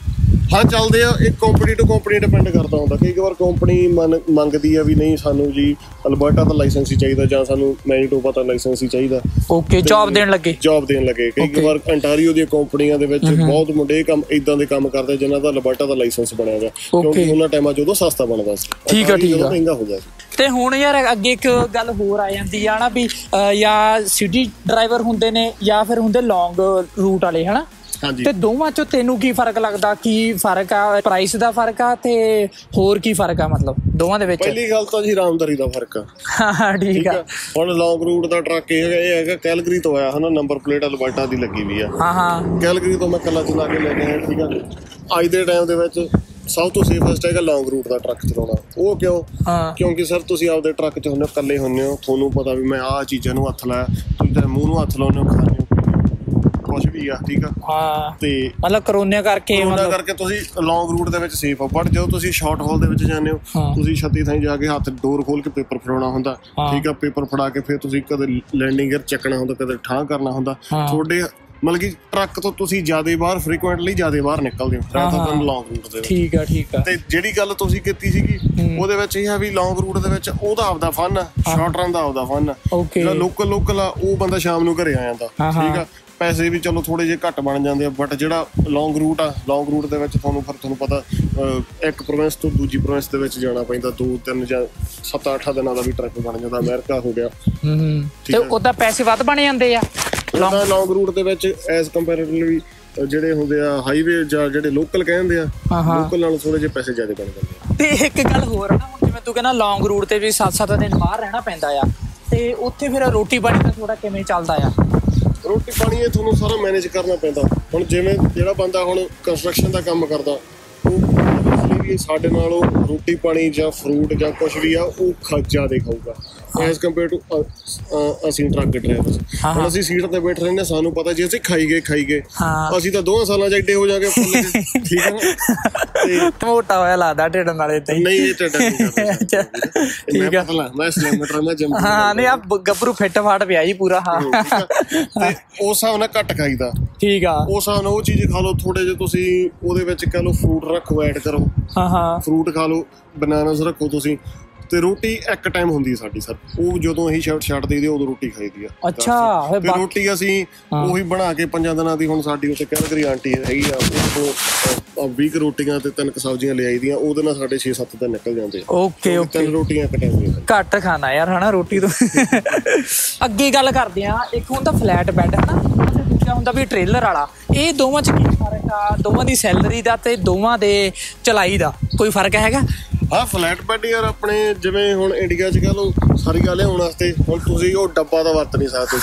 [SPEAKER 1] ਹਾਂ ਚੱਲਦੇ ਆ, ਇਹ ਕੰਪਨੀ ਟੂ ਕੰਪਨੀ ਡਿਪੈਂਡ ਕਰਦਾ ਹੁੰਦਾ। ਕਈ ਵਾਰ ਕੰਪਨੀ ਮੰਨ ਮੰਗਦੀ ਆ ਵੀ ਨਹੀਂ ਸਾਨੂੰ ਜੀ ਅਲਬਰਟਾ ਦਾ ਲਾਇਸੈਂਸ ਹੀ ਚਾਹੀਦਾ ਜਾਂ ਸਾਨੂੰ ਮੈਨੀਟੋਬਾ ਦਾ ਲਾਇਸੈਂਸ ਹੀ ਚਾਹੀਦਾ।
[SPEAKER 2] ਓਕੇ, ਜੌਬ ਦੇਣ ਲੱਗੇ
[SPEAKER 1] ਜੌਬ ਦੇਣ ਲੱਗੇ ਕਈ ਵਾਰ ਅੰਟਾਰੀਓ ਦੀਆਂ ਕੰਪਨੀਆਂ ਦੇ ਵਿੱਚ ਬਹੁਤ ਮੁੰਡੇ ਕੰਮ ਇੱਦਾਂ ਦੇ ਕੰਮ ਕਰਦੇ ਜਿਨ੍ਹਾਂ ਦਾ ਅਲਬਰਟਾ ਦਾ ਲਾਇਸੈਂਸ ਬਣਿਆ ਗਾ, ਕਿਉਂਕਿ ਉਹਨਾਂ ਟਾਈਮਾਂ 'ਚ ਉਦੋਂ ਸਸਤਾ ਬਣਦਾ ਸੀ।
[SPEAKER 2] ਠੀਕ ਆ ਠੀਕ ਆ,
[SPEAKER 1] ਮਹਿੰਗਾ ਹੋ ਗਿਆ ਸੀ।
[SPEAKER 2] ਤੇ ਹੁਣ ਯਾਰ ਅੱਗੇ ਇੱਕ ਗੱਲ ਹੋਰ ਆ ਜਾਂਦੀ ਆ ਨਾ ਵੀ ਜਾਂ ਸਿਟੀ ਡਰਾਈਵਰ ਹੁੰਦੇ ਨੇ ਜਾਂ ਫਿਰ ਹੁੰਦੇ ਲੌਂਗ ਰੂਟ ਵਾਲੇ ਹਨਾ, ਤੇ ਦੋਵਾਂ ਚੋਂ ਤੈਨੂੰ ਕੀ ਫਰਕ ਲੱਗਦਾ? ਕੀ ਫਰਕ ਆ? ਪ੍ਰਾਈਸ ਦਾ ਫਰਕ ਆ ਤੇ ਹੋਰ ਕੀ ਫਰਕ ਆ ਮਤਲਬ ਦੋਵਾਂ ਦੇ ਵਿੱਚ?
[SPEAKER 1] ਪਹਿਲੀ ਗੱਲ ਤਾਂ ਜੀ ਆਰਾਮਦਾਰੀ ਦਾ ਫਰਕ ਆ।
[SPEAKER 2] ਹਾਂ ਠੀਕ ਆ।
[SPEAKER 1] ਹੁਣ ਲੌਂਗ ਰੂਟ ਦਾ ਟਰੱਕ ਇਹ ਹੈਗਾ ਇਹ ਹੈਗਾ ਕੈਲਗਰੀ ਤੋਂ ਆਇਆ ਹਨਾ, ਨੰਬਰ ਪਲੇਟ ਅਲਬਰਟਾ ਦੀ ਲੱਗੀ ਵੀ ਆ।
[SPEAKER 2] ਹਾਂ ਹਾਂ,
[SPEAKER 1] ਕੈਲਗਰੀ ਤੋਂ ਮੈਂ ਕੱਲਾ ਚਲਾ ਕੇ ਲੈ ਕੇ ਆਇਆ। ਠੀਕ ਆ, ਅੱਜ ਦੇ ਟਾਈਮ ਦੇ ਵਿੱਚ ਸਭ ਤੋਂ ਸੇਫੈਸਟ ਹੈਗਾ ਲੌਂਗ ਰੂਟ ਦਾ ਟਰੱਕ ਚਲਾਉਣਾ। ਉਹ ਕਿਉਂ? ਕਿਉਂਕਿ ਸਰ ਤੁਸੀਂ ਆਪਦੇ ਟਰੱਕ 'ਚ ਹੁੰਦੇ ਹੋ, ਇਕੱਲੇ ਹੁੰਦੇ ਹੋ, ਤੁਹਾਨੂੰ ਪਤਾ ਵੀ ਮੈਂ ਆਹ ਚੀਜ਼ਾਂ ਨੂੰ ਹੱਥ ਲਾਇਆ, ਤੁਸੀਂ ਤਾਂ ਮੂੰਹ ਨੂੰ ਹੱਥ ਲਾਉਂਦੇ ਹੋ, ਖਾਂਦੇ ਹੋ ਕੁਛ ਵੀ ਆ। ਠੀਕ ਆ, ਹਾਂ, ਤੇ ਮਤਲਬ ਕਰੋਨਾ ਕਰਕੇ ਕਰੋਨਾ ਕਰਕੇ ਤੁਸੀਂ ਲੌਂਗ ਰੂਟ ਦੇ ਵਿੱਚ ਸੇਫ ਹੋ। ਬਟ ਜਦੋਂ ਤੁਸੀਂ ਸ਼ਾਰਟ ਹਾਲ ਦੇ ਵਿੱਚ ਜਾਂਦੇ ਹੋ, ਤੁਸੀਂ ਛੱਤੀ ਥਾਈਂ ਜਾ ਕੇ ਹੱਥ ਡੋਰ ਖੋਲ ਕੇ ਪੇਪਰ ਫੜਾਉਣਾ ਹੁੰਦਾ। ਠੀਕ ਆ, ਪੇਪਰ ਫੜਾ ਕੇ ਫਿਰ ਤੁਸੀਂ ਕਦੇ ਲੈਂਡਿੰਗ ਗੇਅਰ ਚੱਕਣਾ ਹੁੰਦਾ, ਕਦੇ ਠਾਂ ਕਰਨਾ ਹੁੰਦਾ। ਤੁਹਾਡੇ ਮਤਲਬ ਕਿ ਟਰੱਕ ਤੋਂ ਤੁਸੀਂ ਜ਼ਿਆਦਾ ਬਾਹਰ ਫ੍ਰੀਕੁਐਂਟਲੀ ਜ਼ਿਆਦਾ ਬਾਹਰ ਨਿਕਲਦੇ ਹੋ ਰਾਦਰ ਦੈਨ ਲੌਂਗ ਰੂਟ ਦੇ। ਠੀਕ ਆ ਠੀਕ ਆ। ਤੇ ਜਿਹੜੀ ਗੱਲ ਤੁਸੀਂ ਕੀਤੀ ਸੀਗੀ ਉਹਦੇ ਵਿੱਚ ਇਹ ਆ ਵੀ ਲੌਂਗ ਰੂਟ ਦੇ ਵਿੱਚ ਉਹਦਾ ਆਪਦਾ ਫਨ ਆ, ਸ਼ਾਰਟ ਰਨ ਦਾ ਆਪਦਾ ਫਨ ਆ। ਜਿਹੜਾ ਲੋਕਲ ਲੋਕਲ ਆ ਉਹ ਬੰਦਾ ਸ਼ਾਮ ਨੂੰ ਘਰੇ ਆ ਜਾਂਦਾ। ਠੀਕ ਆ, ਪੈਸੇ ਵੀ ਚਲੋ ਥੋੜੇ ਜਿਹੇ ਘੱਟ ਬਣ ਜਾਂਦੇ ਆ। ਬਟ ਜਿਹੜਾ ਲੌਂਗ ਰੂਟ ਆ, ਲੌਂਗ ਰੂਟ ਦੇ ਵਿੱਚ ਤੁਹਾਨੂੰ ਫਿਰ ਤੁਹਾਨੂੰ ਪਤਾ ਇੱਕ ਪ੍ਰੋਵਿੰਸ ਤੋਂ ਦੂਜੀ ਪ੍ਰੋਵਿੰਸ ਦੇ ਵਿੱਚ ਜਾਣਾ ਪੈਂਦਾ। ਦੋ ਤਿੰਨ ਜਾਂ ਸੱਤ ਅੱਠ ਦਿਨਾਂ ਦਾ ਵੀ ਟ੍ਰਿਪ ਬਣ ਜਾਂਦਾ। ਅਮਰੀਕਾ ਹੋ ਗਿਆ, ਤੇ ਉਹਦਾ ਪੈਸੇ ਵੱਧ ਬਣ ਜਾਂਦੇ ਆ ਲੌਂਗ ਰੂਟ ਦੇ ਵਿੱਚ ਐਜ਼ ਕੰਪੈਰੇਟਿਵਲੀ। ਜਿਹੜੇ ਹੁੰਦੇ ਆ ਹਾਈਵੇ ਜਾਂ ਜਿਹੜੇ ਲੋਕਲ ਕਹਿੰਦੇ ਆ, ਲੋਕਲ ਨਾਲੋਂ ਥੋੜੇ ਜਿਹੇ ਪੈਸੇ ਜ਼ਿਆਦਾ ਬਣ ਜਾਂਦੇ ਆ। ਤੇ ਇੱਕ ਗੱਲ ਹੋਰ ਨਾ, ਹੁਣ ਜਿਵੇਂ ਤੂੰ ਕਹਿੰਦਾ ਲੌਂਗ ਰੂਟ ਤੇ ਵੀ ਸੱਤ ਸੱਤ ਦਿਨ ਬਾਹਰ ਰਹਿਣਾ ਪੈਂਦਾ ਆ, ਤੇ ਉੱਥੇ ਫਿਰ ਰੋਟੀ ਪਾਣੀ ਦਾ ਥੋੜਾ ਕਿਵੇਂ ਚੱਲਦਾ ਆ? ਰੋਟੀ ਪਾਣੀ ਇਹ ਤੁਹਾਨੂੰ ਸਾਰਾ ਮੈਨੇਜ ਕਰਨਾ ਪੈਂਦਾ। ਹੁਣ ਜਿਵੇਂ ਜਿਹੜਾ ਬੰਦਾ ਹੁਣ ਕੰਸਟਰਕਸ਼ਨ ਦਾ ਕੰਮ ਕਰਦਾ, ਉਹ ਵੀ ਸਾਡੇ ਨਾਲੋਂ ਰੋਟੀ ਪਾਣੀ ਜਾਂ ਫਰੂਟ ਜਾਂ ਕੁਛ ਵੀ ਆ ਉਹ ਜ਼ਿਆਦਾ ਖਾਊਗਾ ਐਜ਼ ਕੰਪੇਅਰ ਟੂ ਅਸੀਂ ਟਰੱਕ ਡਰਾਈਵਰ। ਹੁਣ ਅਸੀਂ ਸੀਟ ਤੇ ਬੈਠ ਰਹੇ ਨੇ, ਸਾਨੂੰ ਪਤਾ ਜੇ ਅਸੀਂ ਖਾਈ ਗਏ ਖਾਈ ਗਏ ਅਸੀਂ ਤਾਂ ਦੋਹਾਂ ਸਾਲਾਂ 'ਚ ਐਡੇ ਹੋ ਜਾਗੇ। ਠੀਕ ਹੈ ਨਾ, ਮੋਟਾ ਹੋਇਆ ਲੱਗਦਾ ਢਿੱਡ ਨਾਲੇ ਤੇ ਨਹੀਂ ਇਹ ਢਿੱਡ ਠੀਕ ਆ। ਮੈਂ ਸਲਿਮਟਰ ਮੈਂ ਜਿਮ ਹਾਂ ਨਹੀਂ ਆ ਗੱਭਰੂ ਫਿੱਟ ਫਾਟ ਪਿਆ ਜੀ ਪੂਰਾ। ਹਾਂ, ਤੇ ਉਸ ਹਿਸਾਬ ਨਾਲ ਘੱਟ ਖਾਈਦਾ। ਠੀਕ ਆ, ਉਸ ਹਿਸਾਬ ਨਾਲ ਉਹ ਚੀਜ਼ ਖਾ ਲਓ। ਥੋੜੇ ਜਿਹੇ ਤੁਸੀਂ ਉਹਦੇ ਵਿੱਚ ਕਹਿ ਲਓ ਫਰੂਟ ਰੱਖੋ, ਐਡ ਕਰੋ। ਹਾਂ ਹਾਂ, ਫਰੂਟ ਖਾ ਲਓ, ਬਨਾਨਾਸ ਰੱਖੋ ਤੁਸੀਂ। ਤੇ ਰੋਟੀ ਇੱਕ ਟਾਈਮ ਹੁੰਦੀ ਸਾਡੀ ਸਰ, ਉਹ ਜਦੋਂ ਅਸੀਂ ਸ਼ਰਟ ਛੱਡ ਦੇਈਦੀ ਉਦੋਂ ਰੋਟੀ ਖਾਈਦੀ ਆ। ਅੱਛਾ, ਤੇ ਰੋਟੀ ਅਸੀਂ ਉਹੀ ਬਣਾ ਕੇ ਪੰਜਾਂ ਦਿਨਾਂ ਦੀ। ਹੁਣ ਸਾਡੀ ਉੱਥੇ ਕੈਲਗਰੀ ਆਂਟੀ ਹੈਗੀ ਆ, ਉਹ ਵੀਹ ਕੁ ਰੋਟੀਆਂ ਤੇ ਤਿੰਨ ਕੁ ਸਬਜ਼ੀਆਂ ਲਿਆਈ ਦੀਆਂ, ਉਹਦੇ ਨਾਲ ਸਾਡੇ ਛੇ ਸੱਤ ਦਿਨ ਨਿਕਲ ਜਾਂਦੇ ਆ। ਓਕੇ ਓਕੇ, ਤਿੰਨ ਰੋਟੀਆਂ ਇੱਕ ਟਾਈਮ ਦੀਆਂ। ਘੱਟ ਖਾਣਾ ਯਾਰ ਹਨਾ ਰੋਟੀ ਤੋਂ। ਅੱਗੇ ਗੱਲ ਕਰਦੇ ਆ, ਇੱਕ ਹੁੰਦਾ ਫਲੈਟ ਬੈੱਡ ਹਨਾ, ਦੂਜਾ ਹੁੰਦਾ ਵੀ ਟ੍ਰੇਲਰ ਵਾਲਾ। ਇਹ ਦੋਵਾਂ 'ਚ ਕੀ ਫਰਕ ਆ? ਦੋਵਾਂ ਦੀ ਸੈਲਰੀ ਦਾ ਤੇ ਦੋਵਾਂ ਦੇ ਚਲਾਈ ਦਾ ਕੋਈ ਫਰਕ ਹੈਗਾ? ਹਾਂ, ਫਲੈਟ ਬੈੱਡ ਯਾਰ ਆਪਣੇ ਜਿਵੇਂ ਹੁਣ ਇੰਡੀਆ 'ਚ ਕਹਿ ਲਓ ਸਾਰੀ ਗੱਲ ਲਿਆਉਣ ਵਾਸਤੇ ਹੁਣ ਤੁਸੀਂ ਉਹ ਡੱਬਾ ਤਾਂ ਵਰਤ ਨਹੀਂ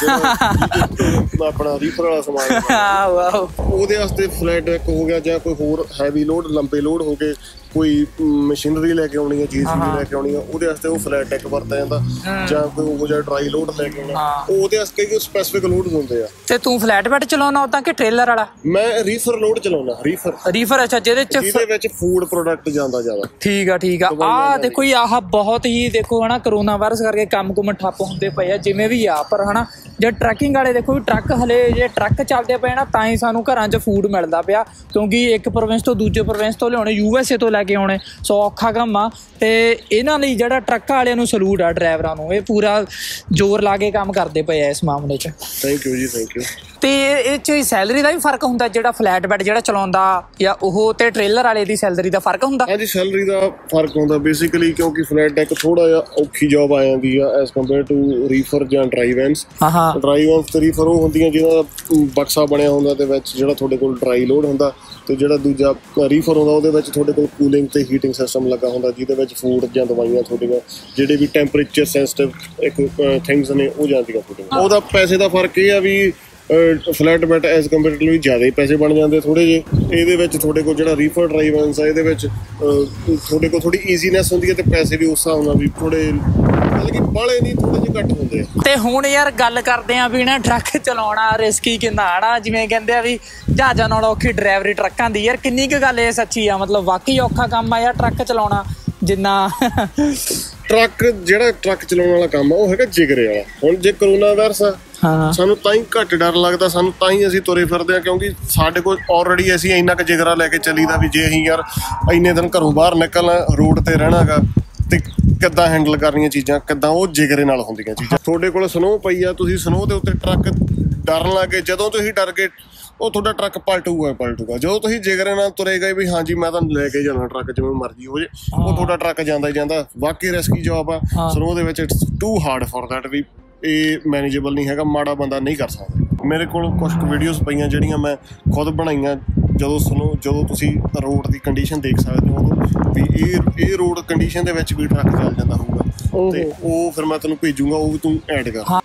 [SPEAKER 1] ਸਕਦੇ। ਆਪਣਾ ਰੀਫਰ ਵਾਲਾ ਸਮਾਨ ਉਹਦੇ ਵਾਸਤੇ ਫਲੈਟ ਇੱਕ ਹੋ ਗਿਆ, ਜਾਂ ਕੋਈ ਹੋਰ ਹੈਵੀ ਲੋਡ ਲੰਬੇ ਲੋਡ ਹੋ ਗਏ, ਕੋਈ ਮਸ਼ੀਨਰੀ ਲੈ ਕੇ ਆਉਣੀ ਹੈ, ਚੀਜ਼ ਲੈ ਕੇ ਆਉਣੀ ਆ, ਉਹਦੇ ਵਾਸਤੇ ਉਹ ਫਲੈਟ ਟੈਕ ਵਰਤਿਆ ਜਾਂਦਾ। ਜਾਂ ਕੋਈ ਉਹ ਜਿਹਾ ਡਰਾਈ ਲੋਡ ਲੈ ਕੇ ਆਉਣਾ, ਉਹਦੇ ਵਾਸਤੇ ਕਈ ਸਪੈਸੀਫਿਕ ਲੋਡ ਹੁੰਦੇ ਆ। ਤੇ ਤੂੰ ਫਲੈਟ ਬੈੱਡ ਚਲਾਉਣਾ ਉਦਾਂ ਕਿ ਟ੍ਰੇਲਰ ਵਾਲਾ? ਮੈਂ ਰੀਫਰ ਲੋਡ ਚਲਾਉਣਾ। ਰੀਫਰ ਰੀਫਰ ਅੱਛਾ, ਜਿਹਦੇ ਚ ਜਿਹਦੇ ਵਿੱਚ ਫੂਡ ਪ੍ਰੋਡਕਟ ਜਾਂਦਾ ਜ਼ਿਆਦਾ। ਠੀਕ ਆ ਠੀਕ ਆ। ਆਹ ਦੇਖੋ ਜੀ, ਆਹ ਬਹੁਤ ਹੀ ਦੇਖੋ ਹਨਾ ਕਰੋਨਾ ਵਾਇਰਸ ਕਰਕੇ ਕੰਮ ਕੁਮ ਠੱਪ ਹੁੰਦੇ ਪਏ ਆ ਜਿਵੇਂ ਵੀ ਆ। ਪਰ ਹਨਾ ਜੇ ਟਰੱਕਿੰਗ ਵਾਲੇ ਦੇਖੋ ਵੀ ਟਰੱਕ ਹਲੇ ਜੇ ਟਰੱਕ ਚੱਲਦੇ ਪਏ ਨਾ ਤਾਂ ਹੀ ਸਾਨੂੰ ਘਰਾਂ 'ਚ ਫੂਡ ਮਿਲਦਾ ਪਿਆ, ਕਿਉਂਕਿ ਇੱਕ ਪ੍ਰੋਵਿੰਸ ਤੋਂ ਦੂਜੇ ਪ੍ਰੋਵਿੰਸ ਤੋਂ ਲਿਆਉਣੇ, ਯੂ ਐਸ ਏ ਤੋਂ ਲੈ ਕੇ ਆਉਣੇ ਸੋ ਔਖਾ ਕੰਮ ਆ। ਤੇ ਇਹਨਾਂ ਲਈ ਜਿਹੜਾ ਟਰੱਕ ਵਾਲਿਆਂ ਨੂੰ ਸਲੂਟ ਆ, ਡਰਾਈਵਰਾਂ ਨੂੰ, ਇਹ ਪੂਰਾ ਜ਼ੋਰ ਲਾ ਕੇ ਕੰਮ ਕਰਦੇ ਪਏ ਆ ਇਸ ਮਾਮਲੇ 'ਚ। ਥੈਂਕ ਯੂ ਜੀ, ਥੈਂਕ ਯੂ। ਤੇ ਇਹ 'ਚ ਸੈਲਰੀ ਦਾ ਵੀ ਫਰਕ ਹੁੰਦਾ? ਜਿਹੜਾ ਫਲੈਟ ਬੈੱਡ ਜਿਹੜਾ ਚਲਾਉਂਦਾ ਜਾਂ ਉਹ ਤੇ ਟ੍ਰੇਲਰ ਵਾਲੇ ਦੀ ਸੈਲਰੀ ਦਾ ਫਰਕ ਹੁੰਦਾ? ਹਾਂਜੀ, ਸੈਲਰੀ ਦਾ ਫਰਕ ਹੁੰਦਾ ਬੇਸਿਕਲੀ, ਕਿਉਂਕਿ ਫਲੈਟ ਡੈਕ ਥੋੜਾ ਜਿਹਾ ਔਖੀ ਜੋਬ ਆ ਜਾਂਦੀ ਆ ਐਜ਼ ਕੰਪੇਅਰ ਟੂ ਰੀਫਰ ਜਾਂ ਡਰਾਈ ਵੈਨਸ। ਡਰਾਈ ਵੈਨਸ ਤੇ ਰੀਫਰ ਉਹ ਹੁੰਦੀਆਂ ਜਿਹਦਾ ਬਕਸਾ ਬਣਿਆ ਹੁੰਦਾ ਤੇ ਵਿੱਚ ਜਿਹੜਾ ਤੁਹਾਡੇ ਕੋਲ ਡਰਾਈ ਲੋਡ ਹੁੰਦਾ, ਤੇ ਜਿਹੜਾ ਦੂਜਾ ਰੀਫਰ ਹੁੰਦਾ ਉਹਦੇ ਵਿੱਚ ਤੁਹਾਡੇ ਕੋਲ ਕੂਲਿੰਗ ਤੇ ਹੀਟਿੰਗ ਸਿਸਟਮ ਲੱਗਾ ਹੁੰਦਾ, ਜਿਹਦੇ ਵਿੱਚ ਫੂਡ ਜਾਂ ਦਵਾਈਆਂ ਤੁਹਾਡੀਆਂ ਜਿਹੜੇ ਵੀ ਟੈਂਪਰੇਚਰ ਸੈਂਸਿਟਿਵ ਇੱਕ ਥਿੰਗਸ ਨੇ ਉਹ ਜਾਂਦੀਆਂ ਤੁਹਾਡੀਆਂ। ਉਹਦਾ ਪੈਸੇ ਦਾ ਫਰਕ ਇਹ ਆ ਵੀ ਫਲੈਟ ਬੈੱਡ ਐਜ਼ ਕੰਪੇਅਰਟਿਵਲੀ ਜ਼ਿਆਦਾ ਹੀ ਪੈਸੇ ਬਣ ਜਾਂਦੇ ਥੋੜ੍ਹੇ ਜਿਹੇ। ਇਹਦੇ ਵਿੱਚ ਤੁਹਾਡੇ ਕੋਲ ਜਿਹੜਾ ਰੀਫਰ ਡਰਾਈ ਵੈਨਸ ਆ, ਇਹਦੇ ਵਿੱਚ ਤੁਹਾਡੇ ਕੋਲ ਥੋੜ੍ਹੀ ਈਜ਼ੀਨੈਸ ਹੁੰਦੀ ਹੈ ਤੇ ਪੈਸੇ ਵੀ ਉਸ ਹਿਸਾਬ ਨਾਲ ਵੀ ਥੋੜ੍ਹੇ ਮਤਲਬ ਕਿ ਬਾਹਲੇ ਨਹੀਂ, ਥੋੜ੍ਹੇ ਜਿਹੇ ਘੱਟ ਹੁੰਦੇ ਆ। ਤੇ ਹੁਣ ਯਾਰ ਗੱਲ ਕਰਦੇ ਆ ਵੀ ਨਾ ਟਰੱਕ ਚਲਾਉਣਾ ਰਿਸਕੀ ਕਿੰਨਾ ਆਣਾ, ਜਿਵੇਂ ਕਹਿੰਦੇ ਆ ਵੀ ਜਹਾਜ਼ਾਂ ਨਾਲ ਔਖੀ ਡਰਾਈਵਰੀ ਟਰੱਕਾਂ ਦੀ। ਯਾਰ ਕਿੰਨੀ ਕੁ ਗੱਲ ਇਹ ਸੱਚੀ ਆ? ਮਤਲਬ ਵਾਕਈ ਔਖਾ ਕੰਮ ਆ ਯਾਰ ਟਰੱਕ ਚਲਾਉਣਾ ਜਿੰਨਾ ਟਰੱਕ ਜਿਹੜਾ ਟਰੱਕ ਚਲਾਉਣ ਵਾਲਾ ਕੰਮ ਆ ਉਹ ਹੈਗਾ ਜਿਗਰੇ ਵਾਲਾ। ਹੁਣ ਜੇ ਕਰੋਨਾ ਵਾਇਰਸ ਆ ਸਾਨੂੰ ਤਾਂ ਹੀ ਘੱਟ ਡਰ ਲੱਗਦਾ, ਸਾਨੂੰ ਤਾਂ ਹੀ ਅਸੀਂ ਤੁਰੇ ਫਿਰਦੇ ਹਾਂ ਕਿਉਂਕਿ ਸਾਡੇ ਕੋਲ ਆਲਰੇਡੀ ਅਸੀਂ ਇੰਨਾ ਕੁ ਜਿਗਰਾ ਲੈ ਕੇ ਚੱਲੀਦਾ ਵੀ ਜੇ ਅਸੀਂ ਯਾਰ ਇੰਨੇ ਦਿਨ ਘਰੋਂ ਬਾਹਰ ਨਿਕਲਣਾ, ਰੋਡ ਤੇ ਰਹਿਣਾ ਗਾ ਤੇ ਕਿੱਦਾਂ ਹੈਂਡਲ ਕਰਨੀਆਂ ਚੀਜ਼ਾਂ, ਕਿੱਦਾਂ ਉਹ ਜਿਗਰੇ ਨਾਲ ਹੁੰਦੀਆਂ ਚੀਜ਼ਾਂ। ਤੁਹਾਡੇ ਕੋਲ ਸਨੋ ਪਈ ਆ, ਤੁਸੀਂ ਸਨੋ ਦੇ ਉੱਤੇ ਟਰੱਕ ਡਰਨ ਲੱਗੇ, ਜਦੋਂ ਤੁਸੀਂ ਡਰ ਗਏ ਉਹ ਤੁਹਾਡਾ ਟਰੱਕ ਪਲਟੂਗਾ ਪਲਟੂਗਾ। ਜਦੋਂ ਤੁਸੀਂ ਜਿਗਰੇ ਨਾਲ ਤੁਰੇ ਗਏ ਵੀ ਹਾਂਜੀ ਮੈਂ ਤੁਹਾਨੂੰ ਲੈ ਕੇ ਜਾਣਾ ਟਰੱਕ ਜਿਵੇਂ ਮਰਜ਼ੀ ਹੋ ਜੇ, ਉਹ ਤੁਹਾਡਾ ਟਰੱਕ ਜਾਂਦਾ ਹੀ ਜਾਂਦਾ। ਬਾਕੀ ਰਿਸਕੀ ਜੋਬ ਆ ਸਨੋ ਦੇ ਵਿੱਚ, it's too hard for that ਵੀ ਇਹ ਮੈਨੇਜੇਬਲ ਨਹੀਂ ਹੈਗਾ, ਮਾੜਾ ਬੰਦਾ ਨਹੀਂ ਕਰ ਸਕਦਾ। ਮੇਰੇ ਕੋਲ ਕੁਛ ਕੁ ਵੀਡੀਓਜ਼ ਪਈਆਂ ਜਿਹੜੀਆਂ ਮੈਂ ਖੁਦ ਬਣਾਈਆਂ, ਜਦੋਂ ਸਨੋ ਜਦੋਂ ਤੁਸੀਂ ਰੋਡ ਦੀ ਕੰਡੀਸ਼ਨ ਦੇਖ ਸਕਦੇ ਹੋ ਉਦੋਂ ਵੀ ਇਹ ਇਹ ਰੋਡ ਕੰਡੀਸ਼ਨ ਦੇ ਵਿੱਚ ਵੀ ਟਰੱਕ ਚੱਲ ਜਾਂਦਾ ਹੋਊਗਾ, ਤੇ ਉਹ ਫਿਰ ਮੈਂ ਤੈਨੂੰ ਭੇਜੂਗਾ, ਉਹ ਵੀ ਤੂੰ ਐਡ ਕਰ।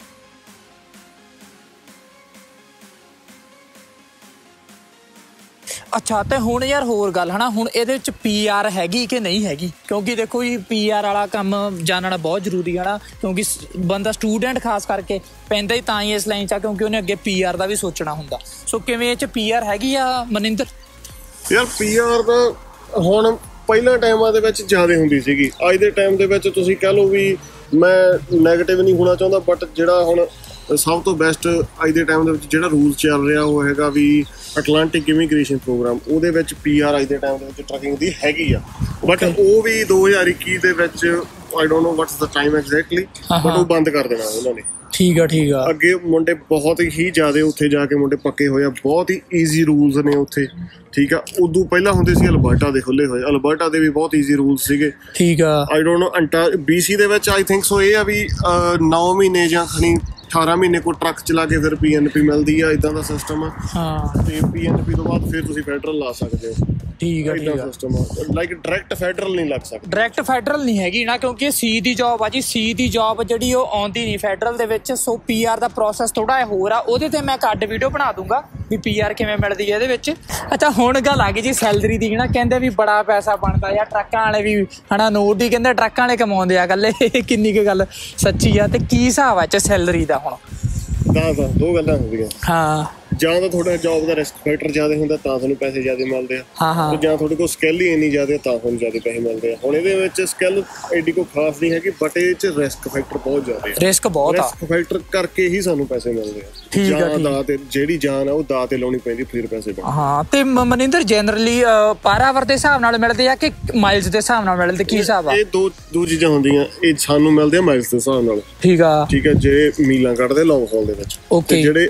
[SPEAKER 2] ਅੱਛਾ, ਤੇ ਹੁਣ ਯਾਰ ਹੋਰ ਗੱਲ ਹੈ ਨਾ, ਹੁਣ ਇਹਦੇ ਵਿੱਚ ਪੀ ਆਰ ਹੈਗੀ ਕਿ ਨਹੀਂ ਹੈਗੀ? ਕਿਉਂਕਿ ਦੇਖੋ ਜੀ ਪੀ ਆਰ ਵਾਲਾ ਕੰਮ ਜਾਣਨਾ ਬਹੁਤ ਜ਼ਰੂਰੀ ਹੈ ਨਾ, ਕਿਉਂਕਿ ਬੰਦਾ ਸਟੂਡੈਂਟ ਖਾਸ ਕਰਕੇ ਪੈਂਦਾ ਹੀ ਤਾਂ ਹੀ ਇਸ ਲਾਈਨ 'ਚ ਆ ਕਿਉਂਕਿ ਉਹਨੇ ਅੱਗੇ ਪੀ ਆਰ ਦਾ ਵੀ ਸੋਚਣਾ ਹੁੰਦਾ। ਸੋ ਕਿਵੇਂ ਇਹ 'ਚ ਪੀ ਆਰ ਹੈਗੀ ਆ ਮਨਿੰਦਰ?
[SPEAKER 1] ਯਾਰ ਪੀ ਆਰ ਦਾ ਹੁਣ ਪਹਿਲਾਂ ਟਾਈਮਾਂ ਦੇ ਵਿੱਚ ਜ਼ਿਆਦਾ ਹੁੰਦੀ ਸੀਗੀ, ਅੱਜ ਦੇ ਟਾਈਮ ਦੇ ਵਿੱਚ ਤੁਸੀਂ ਕਹਿ ਲਓ ਵੀ ਮੈਂ ਨੈਗੇਟਿਵ ਨਹੀਂ ਹੋਣਾ ਚਾਹੁੰਦਾ, ਬਟ ਜਿਹੜਾ ਹੁਣ ਸਭ ਤੋਂ ਬੈਸਟ ਅੱਜ ਦੇ ਟਾਈਮ ਦੇ ਵਿੱਚ ਜਿਹੜਾ ਰੂਲ ਚੱਲ ਰਿਹਾ ਉਹ ਹੈਗਾ ਵੀ ਅਟਲਾਂਟਿਕ ਇਮੀਗ੍ਰੇਸ਼ਨ ਪ੍ਰੋਗਰਾਮ, ਉਹਦੇ ਵਿੱਚ ਪੀ ਆਰ ਅੱਜ ਦੇ ਟਾਈਮ ਦੇ ਵਿੱਚ ਟਰੱਕਿੰਗ ਦੀ ਹੈਗੀ ਆ, ਬਟ ਉਹ ਵੀ ਦੋ ਹਜ਼ਾਰ ਇੱਕੀ ਦੇ ਵਿੱਚ I don't know what's the time exactly, but ਉਹ ਬੰਦ ਕਰ ਦੇਣਾ ਉਹਨਾਂ ਨੇ।
[SPEAKER 2] ਠੀਕ ਆ ਠੀਕ ਆ।
[SPEAKER 1] ਅੱਗੇ ਮੁੰਡੇ ਬਹੁਤ ਹੀ ਜ਼ਿਆਦਾ ਉੱਥੇ ਜਾ ਕੇ ਮੁੰਡੇ ਪੱਕੇ ਹੋਏ ਆ, ਬਹੁਤ ਹੀ ਈਜ਼ੀ ਰੂਲਸ ਨੇ ਉੱਥੇ, ਠੀਕ ਆ। ਉਦੋਂ ਪਹਿਲਾਂ ਹੁੰਦੇ ਸੀ ਅਲਬਰਟਾ ਦੇ ਖੁੱਲੇ ਹੋਏ, ਅਲਬਰਟਾ ਦੇ ਵੀ ਬਹੁਤ ਈਜ਼ੀ ਰੂਲਸ ਸੀਗੇ, ਠੀਕ ਆ। ਆਈ ਡੋਂਟ ਨੋ ਅੰਟਾ ਬੀ ਸੀ ਦੇ ਵਿੱਚ ਆਈ ਥਿੰਕ ਸੋ ਇਹ ਆ ਵੀ ਨੌ ਮਹੀਨੇ ਜਾਂ ਖਣੀ ਅਠਾਰਾਂ ਮਹੀਨੇ ਕੋਈ ਟਰੱਕ ਚਲਾ ਕੇ ਫਿਰ ਪੀ ਐਨ ਪੀ ਮਿਲਦੀ ਆ, ਇੱਦਾਂ ਦਾ ਸਿਸਟਮ ਆ। ਹਾਂ, ਤੇ ਪੀ ਐਨ ਪੀ ਤੋਂ ਬਾਅਦ ਫਿਰ ਤੁਸੀਂ ਫੈਡਰਲ ਲਾ ਸਕਦੇ ਹੋ। ਠੀਕ ਆ, ਇੱਦਾਂ ਸਿਸਟਮ ਆ, ਲਾਈਕ ਡਾਇਰੈਕਟ ਫੈਡਰਲ ਨਹੀਂ ਲੱਗ ਸਕਦਾ।
[SPEAKER 2] ਡਾਇਰੈਕਟ ਫੈਡਰਲ ਨਹੀਂ ਹੈਗੀ ਨਾ, ਕਿਉਂਕਿ ਇਹ ਸੀ ਦੀ ਜੋਬ ਆ ਜੀ, ਸੀ ਦੀ ਜੋਬ ਜਿਹੜੀ ਉਹ ਆਉਂਦੀ ਨਹੀਂ ਫੈਡਰਲ ਦੇ ਵਿੱਚ। ਸੋ ਪੀ ਆਰ ਦਾ ਪ੍ਰੋਸੈਸ ਥੋੜਾ ਜਿਹਾ ਹੋਰ ਆ, ਉਹਦੇ ਤੇ ਮੈਂ ਇੱਕ ਅੱਡ ਵੀਡੀਓ ਬਣਾ ਦੂੰਗਾ ਵੀ ਪੀ ਆਰ ਕਿਵੇਂ ਮਿਲਦੀ ਹੈ ਇਹਦੇ ਵਿੱਚ। ਅੱਛਾ, ਹੁਣ ਗੱਲ ਆ ਗਈ ਜੀ ਸੈਲਰੀ ਦੀ ਨਾ, ਕਹਿੰਦੇ ਵੀ ਬੜਾ ਪੈਸਾ ਬਣਦਾ ਯਾਰ, ਟਰੱਕਾਂ ਵਾਲੇ ਵੀ ਹਨਾ ਨੋਟ ਹੀ ਕਹਿੰਦੇ ਟਰੱਕਾਂ ਵਾਲੇ ਕਮਾਉਂਦੇ ਆ ਇਕੱਲੇ, ਕਿੰਨੀ ਕੁ ਗੱਲ ਸੱਚੀ ਆ? ਤੇ ਕੀ ਹਿਸਾਬ ਆ ਚ ਸੈਲਰੀ ਦਾ ਹੁਣ?
[SPEAKER 1] ਤਾਂ ਦੋ ਗੱਲਾਂ ਹੁੰਦੀਆਂ,
[SPEAKER 2] ਹਾਂ,
[SPEAKER 1] ਜਾਂ ਤਾਂ ਤੁਹਾਡਾ ਜੋਬ ਦਾ ਰਿਸਕ ਫੈਕਟਰ ਜ਼ਿਆਦਾ ਹੁੰਦਾ ਤਾਂ ਤੁਹਾਨੂੰ ਪੈਸੇ ਜ਼ਿਆਦਾ ਮਿਲਦੇ ਆ, ਹਾਂ, ਜਾਂ ਤੁਹਾਡੇ ਕੋਲ ਸਕਿੱਲ ਹੀ ਇੰਨੀ ਜ਼ਿਆਦਾ ਤਾਂ ਤੁਹਾਨੂੰ ਜ਼ਿਆਦਾ ਪੈਸੇ ਮਿਲਦੇ ਆ। ਹੁਣ ਇਹਦੇ ਵਿੱਚ ਸਕਿੱਲ ਐਡੀ ਕੋਈ ਖਾਸ ਨਹੀਂ ਹੈਗੀ, ਬਟ ਇਹ 'ਚ ਰਿਸਕ ਫੈਕਟਰ ਬਹੁਤ ਜ਼ਿਆਦਾ ਹੈ, ਰਿਸਕ ਬਹੁਤ ਆ, ਰਿਸਕ ਫੈਕਟਰ ਕਰਕੇ ਹੀ ਸਾਨੂੰ ਪੈਸੇ ਮਿਲਦੇ ਆ। ਜਾਂ ਦਾ ਤੇ ਜਿਹੜੀ ਜਾਨ ਆ ਉਹ ਦਾ ਤੇ ਲਾਉਣੀ ਪੈਂਦੀ, ਫਿਰ ਪੈਸੇ ਬਣਦੇ। ਹਾਂ, ਤੇ ਮਨਿੰਦਰ ਜਨਰਲੀ ਪਰ ਆਵਰ ਦੇ ਹਿਸਾਬ ਨਾਲ ਮਿਲਦੇ ਆ ਕਿ ਮਾਈਲਸ ਦੇ ਹਿਸਾਬ ਨਾਲ ਮਿਲਦੇ, ਕੀ ਹਿਸਾਬ ਆ? ਇਹ ਦੋ ਦੋ ਚੀਜ਼ਾਂ ਹੁੰਦੀਆਂ, ਇਹ ਸਾਨੂੰ ਮਿਲਦੇ ਆ ਮਾਈਲਸ ਦੇ ਹਿਸਾਬ ਨਾਲ, ਠੀਕ ਆ, ਠੀਕ ਆ। ਜਿਹੜੇ ਮੀਲਾਂ ਕੱਢਦੇ ਲੌਂਗ ਹਾਲ ਦੇ ਵਿੱਚ, ਤੇ ਜਿਹੜੇ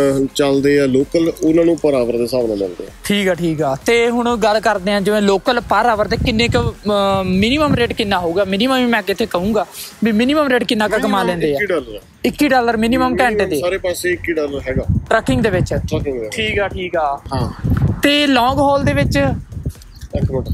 [SPEAKER 1] ਚੱਲਦੇ ਆ ਲੋਕਲ ਉਹਨਾਂ ਨੂੰ ਪਰ ਆਵਰ ਦੇ ਹਿਸਾਬ ਨਾਲ ਮਿਲਦੇ ਆ। ਠੀਕ ਆ ਠੀਕ ਆ। ਤੇ ਹੁਣ ਗੱਲ ਕਰਦੇ ਆ ਜਿਵੇਂ ਲੋਕਲ ਪਰ ਆਵਰ ਤੇ ਕਿੰਨੇ ਕੁ ਮਿਨੀਮਮ ਰੇਟ ਕਿੰਨਾ ਹੋਊਗਾ? ਮਿਨੀਮਮ ਮੈਂ ਕਿੱਥੇ ਕਹੂੰਗਾ ਵੀ ਮਿਨੀਮਮ ਰੇਟ ਕਿੰਨਾ ਕੁ ਕਮਾ ਲੈਂਦੇ ਆ? ਇੱਕੀ ਡਾਲਰ ਮਿਨੀਮਮ ਘੰਟੇ ਦੇ, ਸਾਰੇ ਪਾਸੇ ਇੱਕੀ ਡਾਲਰ ਹੈਗਾ ਟਰੱਕਿੰਗ ਦੇ ਵਿੱਚ। ਠੀਕ ਆ ਠੀਕ ਆ। ਹਾਂ, ਤੇ ਲੌਂਗ ਹਾਲ ਦੇ ਵਿੱਚ ਇੱਕ ਮਿੰਟ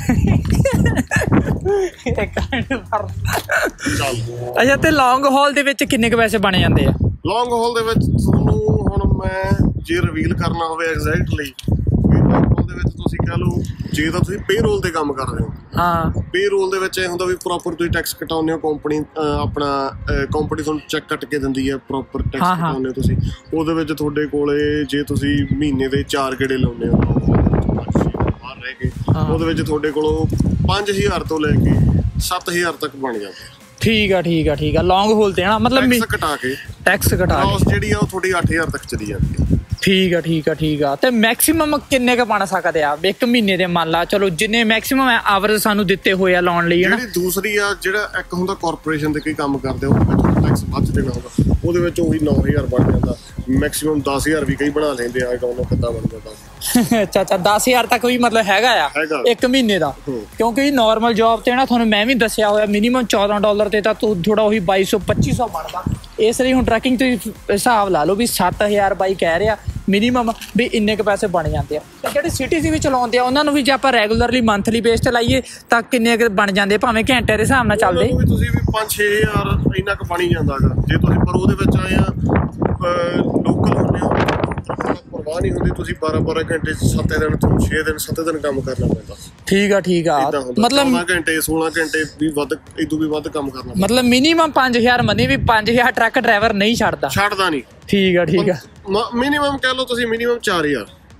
[SPEAKER 1] ਅੱਛਾ, ਤੇ ਲੌਂਗ ਹਾਲ ਦੇ ਵਿੱਚ ਕਿੰਨੇ ਕੁ ਪੈਸੇ ਬਣ ਜਾਂਦੇ ਆ? ਲੌਂਗ ਹਾਲ ਦੇ ਵਿੱਚ ਤੁਹਾਨੂੰ ਹੁਣ ਮੈਂ ਜੇ ਰਿਵੀਲ ਕਰਨਾ ਹੋਵੇ ਐਗਜ਼ੈਕਟਲੀ, ਲੌਂਗ ਹਾਲ ਦੇ ਵਿੱਚ ਤੁਸੀਂ ਕਹਿ ਲਓ ਜੇ ਤਾਂ ਤੁਸੀਂ ਪੇ ਰੋਲ ਤੇ ਕੰਮ ਕਰਦੇ ਹੋ, ਹਾਂ, ਪੇ ਰੋਲ ਦੇ ਵਿੱਚ ਇਹ ਹੁੰਦਾ ਵੀ ਪ੍ਰੋਪਰ ਤੁਸੀਂ ਟੈਕਸ ਕਟਾਉਂਦੇ ਹੋ, ਕੰਪਨੀ ਆਪਣਾ ਕੰਪਨੀ ਤੁਹਾਨੂੰ ਚੈੱਕ ਕੱਟ ਕੇ ਦਿੰਦੀ ਹੈ, ਪ੍ਰੋਪਰ ਟੈਕਸ ਕਟਾਉਂਦੇ ਹੋ ਤੁਸੀਂ। ਉਹਦੇ ਵਿੱਚ ਤੁਹਾਡੇ ਕੋਲੇ ਜੇ ਤੁਸੀਂ ਮਹੀਨੇ ਦੇ ਚਾਰ ਗੇੜੇ ਲਾਉਂਦੇ ਹੋ ਬਾਹਰ ਰਹਿ ਕੇ, ਉਹਦੇ ਵਿੱਚ ਤੁਹਾਡੇ ਕੋਲੋਂ ਪੰਜ ਹਜ਼ਾਰ ਤੋਂ ਲੈ ਕੇ ਸੱਤ ਹਜ਼ਾਰ ਤੱਕ ਬਣ ਜਾਂਦਾ। ਠੀਕ ਆ ਠੀਕ ਆ ਠੀਕ ਆ। ਲੌਂਗ ਹੋਲ ਤੇ ਨਾ ਮਤਲਬ ਟੈਕਸ ਕਟਾ ਕੇ, ਟੈਕਸ ਕਟਾ ਕੇ ਜਿਹੜੀ ਆ ਉਹ ਤੁਹਾਡੀ ਅੱਠ ਹਜ਼ਾਰ ਤੱਕ ਚਲੀ ਜਾਂਦੀ ਹੈ। ਠੀਕ ਆ ਠੀਕ ਆ ਠੀਕ ਆ। ਤੇ ਮੈਕਸੀਮਮ ਕਿੰਨੇ ਕੁ ਬਣ ਸਕਦੇ ਆ ਇੱਕ ਮਹੀਨੇ ਦੇ? ਮੰਨ ਲਾ ਚਲੋ ਜਿੰਨੇ ਮੈਕਸੀਮਮ ਆਵਰੇਜ ਸਾਨੂੰ ਦਿੱਤੇ ਹੋਏ ਆ ਲਾਉਣ ਲਈ, ਜਿਹੜੀ ਦੂਸਰੀ ਆ ਜਿਹੜਾ ਇੱਕ ਹੁੰਦਾ ਕਾਰਪੋਰੇਸ਼ਨ ਦੇ ਕਈ ਕੰਮ ਕਰਦੇ ਉਹਦੇ ਵਿੱਚ ਟੈਕਸ ਵੱਧ ਦੇਣਾ ਹੁੰਦਾ, ਉਹਦੇ ਵਿੱਚ ਉਹੀ ਨੌ ਹਜ਼ਾਰ ਬਣ ਜਾਂਦਾ, ਮੈਕਸੀਮਮ ਦਸ ਹਜ਼ਾਰ ਵੀ ਕਈ ਬਣਾ ਲੈਂਦੇ ਆ, ਦੋਨੋਂ ਕਿੱਦਾਂ ਬਣ ਜਾਂਦਾ। ਅੱਛਾ ਅੱਛਾ, ਦਸ ਹਜ਼ਾਰ ਤੱਕ ਵੀ ਮਤਲਬ ਹੈਗਾ ਆ ਇੱਕ ਮਹੀਨੇ ਦਾ? ਕਿਉਂਕਿ ਨੋਰਮਲ ਜੋਬ ਤੇ ਨਾ ਤੁਹਾਨੂੰ ਮੈਂ ਵੀ ਦੱਸਿਆ ਹੋਇਆ ਮਿਨੀਮਮ ਚੌਦਾਂ ਡਾਲਰ ਤੇ ਤਾਂ ਥੋੜਾ ਉਹੀ ਬਾਈ ਸੌ ਪੱਚੀ ਸੌ ਬਣਦਾ। ਇਸ ਲਈ ਹੁਣ ਟਰੈਕਿੰਗ ਤੁਸੀਂ ਹਿਸਾਬ ਲਾ ਲਓ ਵੀ ਸੱਤ ਹਜ਼ਾਰ ਬਾਈ ਕਹਿ ਰਿਹਾ ਮਿਨੀਮਮ, ਵੀ ਇੰਨੇ ਕੁ ਪੈਸੇ ਬਣ ਜਾਂਦੇ ਆ। ਤੇ ਜਿਹੜੇ ਸਿਟੀਜ਼ ਵੀ ਚਲਾਉਂਦੇ ਆ ਉਹਨਾਂ ਨੂੰ ਵੀ ਜੇ ਆਪਾਂ ਰੈਗੂਲਰਲੀ ਮੰਥਲੀ ਬੇਸ ਤੇ ਲਾਈਏ ਤਾਂ ਕਿੰਨੇ ਕੁ ਬਣ ਜਾਂਦੇ, ਭਾਵੇਂ ਘੰਟੇ ਦੇ ਹਿਸਾਬ ਨਾਲ ਚੱਲਦੇ? ਤੁਸੀਂ ਵੀ ਪੰਜ ਛੇ ਹਜ਼ਾਰ ਇੰਨਾ ਕੁ ਬਣ ਹੀ ਜਾਂਦਾ ਗਾ ਜੇ ਤੁਸੀਂ, ਪਰ ਉਹਦੇ ਵਿੱਚ ਆਏ ਆ ਲੋਕਲ ਹੁੰਦੇ ਹੋ, ਪਰਵਾਹ ਨਹੀਂ ਹੁੰਦੀ, ਤੁਸੀਂ ਬਾਰਾਂ ਬਾਰਾਂ ਘੰਟੇ ਸੱਤ ਦਿਨ ਤੁਹਾਨੂੰ ਛੇ ਦਿਨ ਸੱਤ ਦਿਨ ਕੰਮ ਕਰਨਾ ਪੈਂਦਾ। ਠੀਕ ਆ ਠੀਕ ਆ। ਮਤਲਬ ਘੰਟੇ ਸੋਲਾਂ ਘੰਟੇ ਵੀ ਵੱਧ, ਇਦੋਂ ਵੀ ਵੱਧ ਕੰਮ ਕਰਨਾ, ਮਤਲਬ ਮਿਨੀਮਮ ਪੰਜ ਹਜ਼ਾਰ ਮੰਨੀ ਵੀ ਪੰਜ ਹਜ਼ਾਰ ਟਰੱਕ ਡਰਾਈਵਰ ਨਹੀਂ ਛੱਡਦਾ? ਛੱਡਦਾ ਨਹੀਂ। ਠੀਕ ਆ ਠੀਕ ਆ। ਮਿਨੀਮਮ ਕਹਿ ਲਓ ਤੁਸੀਂ ਮਿਨੀਮਮ ਚਾਰ ਹਜ਼ਾਰ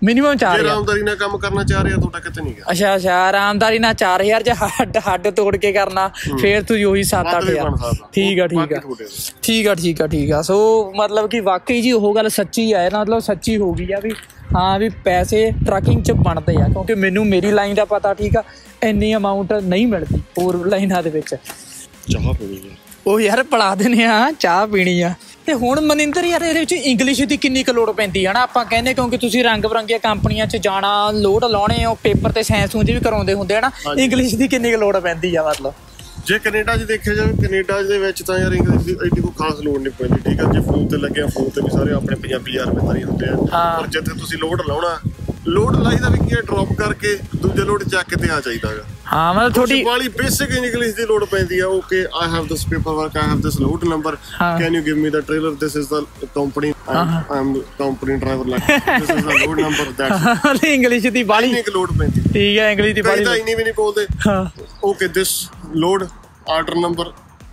[SPEAKER 2] ਮਿਨੀਮਮ ਚਾਰ ਹਜ਼ਾਰ
[SPEAKER 1] ਆਰਾਮਦਾਰੀ ਨਾਲ ਕੰਮ ਕਰਨਾ ਚਾਹ ਰਿਹਾ ਤੁਹਾਡਾ ਕਿਤੇ ਨਹੀਂ ਗਿਆ।
[SPEAKER 2] ਅੱਛਾ ਅੱਛਾ ਆਰਾਮਦਾਰੀ ਨਾਲ ਚਾਰ ਹਜ਼ਾਰ ਜੇ ਹੱਡ ਹੱਡ ਤੋੜ ਕੇ ਕਰਨਾ ਫੇਰ ਤੁਸੀਂ ਉਹੀ ਸੱਤ ਅੱਠ ਹਜ਼ਾਰ। ਠੀਕ ਆ ਠੀਕ ਆ ਠੀਕ ਆ ਠੀਕ ਆ ਠੀਕ ਆ। ਸੋ ਮਤਲਬ ਕਿ ਵਾਕਈ ਜੀ ਉਹ ਗੱਲ ਸੱਚੀ ਹੈ ਨਾ, ਮਤਲਬ ਸੱਚੀ ਹੋ ਗਈ ਆ ਵੀ ਹਾਂ ਵੀ ਪੈਸੇ ਟਰੱਕਿੰਗ 'ਚ ਬਣਦੇ ਆ, ਕਿਉਂਕਿ ਮੈਨੂੰ ਮੇਰੀ ਲਾਈਨ ਦਾ ਪਤਾ ਠੀਕ ਆ ਇੰਨੀ ਅਮਾਊਂਟ ਨਹੀਂ ਮਿਲਦੀ ਹੋਰ ਲਾਈਨਾਂ ਦੇ ਵਿੱਚ।
[SPEAKER 1] ਚਾਹ ਪੀਣੀ
[SPEAKER 2] ਉਹ ਯਾਰ ਪਿਲਾ ਦਿੰਦੇ ਆ ਚਾਹ ਪੀਣੀ ਆ। ਤੇ ਹੁਣ ਮਨਿੰਦਰ ਯਾਰ ਇਹਦੇ ਵਿੱਚ ਇੰਗਲਿਸ਼ ਦੀ ਕਿੰਨੀ ਕੁ ਲੋੜ ਪੈਂਦੀ ਹੈ ਨਾ, ਆਪਾਂ ਕਹਿੰਦੇ ਕਿਉਂਕਿ ਤੁਸੀਂ ਰੰਗ ਬਰੰਗੀਆਂ ਕੰਪਨੀਆਂ 'ਚ ਜਾਣਾ ਲੋਡ ਲਾਉਣੇ ਹੋ ਪੇਪਰ ਤੇ ਸਾਇੰਸ ਸੂੰਜ ਵੀ ਕਰਾਉਂਦੇ ਹੁੰਦੇ ਆ ਨਾ, ਇੰਗਲਿਸ਼ ਦੀ ਕਿੰਨੀ ਕੁ ਲੋੜ ਪੈਂਦੀ ਆ ਮਤਲਬ?
[SPEAKER 1] ਜੇ ਕੈਨੇਡਾ 'ਚ ਦੇਖਿਆ ਜਾਵੇ ਕੈਨੇਡਾ ਦੇ ਵਿੱਚ ਤਾਂ ਯਾਰ ਇੰਗਲਿਸ਼ ਦੀ ਐਡੀ ਕੋਈ ਖਾਸ ਲੋੜ ਨਹੀਂ ਪੈਂਦੀ ਠੀਕ ਆ। ਜੇ ਫੋਨ ਤੇ ਲੱਗਿਆ ਫੋਨ ਤੇ ਵੀ ਸਾਰੇ ਆਪਣੇ ਪੰਜਾਬੀ ਯਾਰ ਮਿੱਤਰ ਹੀ ਹੁੰਦੇ ਆ, ਪਰ ਜਿੱਥੇ ਤੁਸੀਂ ਲੋਡ ਲਾਉਣਾ ਲੋਡ ਲਾਈ ਦਾ ਵੀ ਕੀ ਹੈ ਡ੍ਰੌਪ ਕਰਕੇ ਦੂਜੇ ਲੋਡ ਚੱਕ ਕੇ ਤੇ ਆ ਚਾਹੀਦਾ ਗਾ।
[SPEAKER 2] ਹਾਂ ਮਤਲਬ ਥੋੜੀ
[SPEAKER 1] ਵਾਲੀ ਬੇਸਿਕ ਇੰਗਲਿਸ਼ ਦੀ ਲੋੜ ਪੈਂਦੀ ਆ। Okay I have this paper work I have this load number can you give me the trailer this is the company I am company driver like this is the load number that's
[SPEAKER 2] English ਦੀ ਬਾਲੀ
[SPEAKER 1] ਇੱਕ load ਪੈਂਦੀ। ਠੀਕ
[SPEAKER 2] ਹੈ English ਦੀ ਬਾਲੀ
[SPEAKER 1] ਤਾਂ ਇੰਨੀ ਵੀ ਨਹੀਂ ਬੋਲਦੇ। Okay this load order number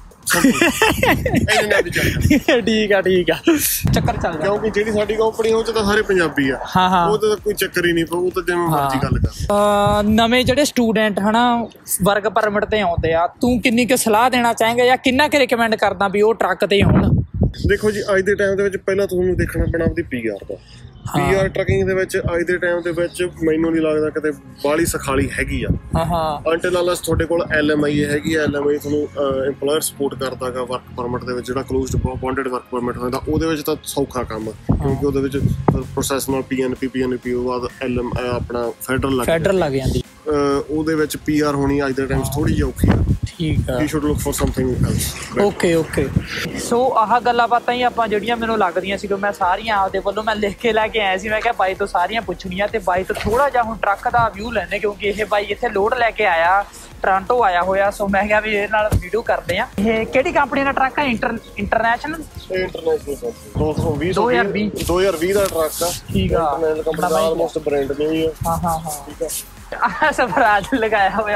[SPEAKER 2] ਠੀਕ ਆ ਠੀਕ ਆ ਚੱਕਰ ਚੱਲ ਗਿਆ
[SPEAKER 1] ਕਿਉਂਕਿ ਜਿਹੜੀ ਸਾਡੀ ਕੰਪਨੀ ਉਹ 'ਚ ਤਾਂ ਸਾਰੇ ਪੰਜਾਬੀ ਆ। ਉਹ ਤਾਂ ਕੋਈ ਚੱਕਰ ਹੀ ਨਹੀਂ, ਉਹ ਤਾਂ ਜਿਵੇਂ ਮਰਜ਼ੀ ਗੱਲ ਕਰ।
[SPEAKER 2] ਨਵੇਂ ਜਿਹੜੇ ਸਟੂਡੈਂਟ ਹਨਾ ਵਰਕ ਪਰਮਿਟ ਤੇ ਆਉਂਦੇ ਆ, ਤੂੰ ਕਿੰਨੀ ਕੁ ਸਲਾਹ ਦੇਣਾ ਚਾਹੇਂਗਾ ਜਾਂ ਕਿੰਨਾ ਕੁ ਰਿਕਮੈਂਡ ਕਰਦਾ ਵੀ ਉਹ ਟਰੱਕ ਤੇ ਆਉਣ?
[SPEAKER 1] ਦੇਖੋ ਜੀ ਅੱਜ ਦੇ ਟਾਈਮ ਦੇ ਵਿੱਚ ਪਹਿਲਾਂ ਤੁਹਾਨੂੰ ਦੇਖਣਾ ਪੈਣਾ ਆਪਦੀ ਪੀ ਆਰ ਦਾ। ਪੀ ਆਰ ਟਰੱਕਿੰਗ ਦੇ ਵਿੱਚ ਅੱਜ ਦੇ ਟਾਈਮ ਦੇ ਵਿੱਚ ਮੈਨੂੰ ਨਹੀਂ ਲੱਗਦਾ ਕਿਤੇ ਬਾਹਲੀ ਸਖਾਲੀ ਹੈਗੀ ਆ। ਅੰਟਿਲ ਅਨਲੈਸ ਤੁਹਾਡੇ ਕੋਲ ਐਲ ਐਮ ਆਈ ਹੈਗੀ ਆ। ਐਲ ਐਮ ਆਈ ਤੁਹਾਨੂੰ ਇੰਪਲੋਇਰ ਸਪੋਰਟ ਕਰਦਾ ਗਾ ਵਰਕ ਪਰਮਿਟ ਦੇ ਵਿੱਚ। ਜਿਹੜਾ ਕਲੋਜ਼ਡ ਬੌਂਡਡ ਵਰਕ ਪਰਮਿਟ ਹੁੰਦਾ ਉਹਦੇ ਵਿੱਚ ਤਾਂ ਸੌਖਾ ਕੰਮ ਕਿਉਂਕਿ ਉਹਦੇ ਵਿੱਚ ਪ੍ਰੋਸੈਸ ਨਾਲ ਪੀ ਐਨ ਪੀ ਪੀ ਐਨ ਪੀ ਉਹ ਬਾਅਦ ਐਲ ਐਮ ਆਪਣਾ ਫੈਡਰਲ
[SPEAKER 2] ਫੈਡਰਲ ਲੱਗ ਜਾਂਦੀ।
[SPEAKER 1] ਉਹਦੇ ਵਿੱਚ ਪੀ ਆਰ ਹੋਣੀ ਅੱਜ ਦੇ ਟਾਈਮ 'ਚ ਥੋੜ੍ਹੀ ਜਿਹੀ ਔਖੀ ਆ।
[SPEAKER 2] ਠੀਕ ਆ
[SPEAKER 1] you should look for something else.
[SPEAKER 2] Okay okay. So ਆਹ ਗੱਲਾਂ ਬਾਤਾਂ ਹੀ ਆਪਾਂ ਜਿਹੜੀਆਂ ਮੈਨੂੰ ਲੱਗਦੀਆਂ ਸੀ ਕਿ ਮੈਂ ਸਾਰੀਆਂ ਆਪਦੇ ਵੱਲੋਂ ਮੈਂ ਲਿਖ ਕੇ ਲੈ ਕੇ ਆਇਆ ਸੀ। ਮੈਂ ਕਿਹਾ ਬਾਈ ਤੋਂ ਸਾਰੀਆਂ ਪੁੱਛਣੀਆਂ ਤੇ ਬਾਈ ਤੋਂ ਥੋੜਾ ਜਿਹਾ ਹੁਣ ਟਰੱਕ ਦਾ ਵਿਊ ਲੈਣੇ ਕਿਉਂਕਿ ਇਹ ਬਾਈ ਇੱਥੇ ਲੋਡ ਲੈ ਕੇ ਆਇਆ ਟੋਰਾਂਟੋ ਆਇਆ ਹੋਇਆ। ਸੋ ਮੈਂ ਕਿਹਾ ਵੀ ਇਹ ਨਾਲ ਵੀਡੀਓ ਕਰਦੇ ਆ। ਇਹ ਕਿਹੜੀ ਕੰਪਨੀ ਦਾ ਟਰੱਕ ਹੈ? ਇੰਟਰਨੈਸ਼ਨਲ
[SPEAKER 1] ਇੰਟਰਨੈਸ਼ਨਲ ਦੋ ਹਜ਼ਾਰ ਵੀਹ ਦਾ ਟਰੱਕ ਆ।
[SPEAKER 2] ਠੀਕ ਆ
[SPEAKER 1] ਇੰਟਰਨੈਸ਼ਨਲ ਕੰਪਨੀ ਦਾ ਆਲਮੋਸਟ ਬ੍ਰਾਂਡ ਨਹੀਂ ਹੈ।
[SPEAKER 2] ਹਾਂ ਹਾਂ ਹਾਂ
[SPEAKER 1] ਠੀਕ ਆ।
[SPEAKER 2] ਸਵਰਾਜ ਲਗਾਇਆ ਹੋਇਆ।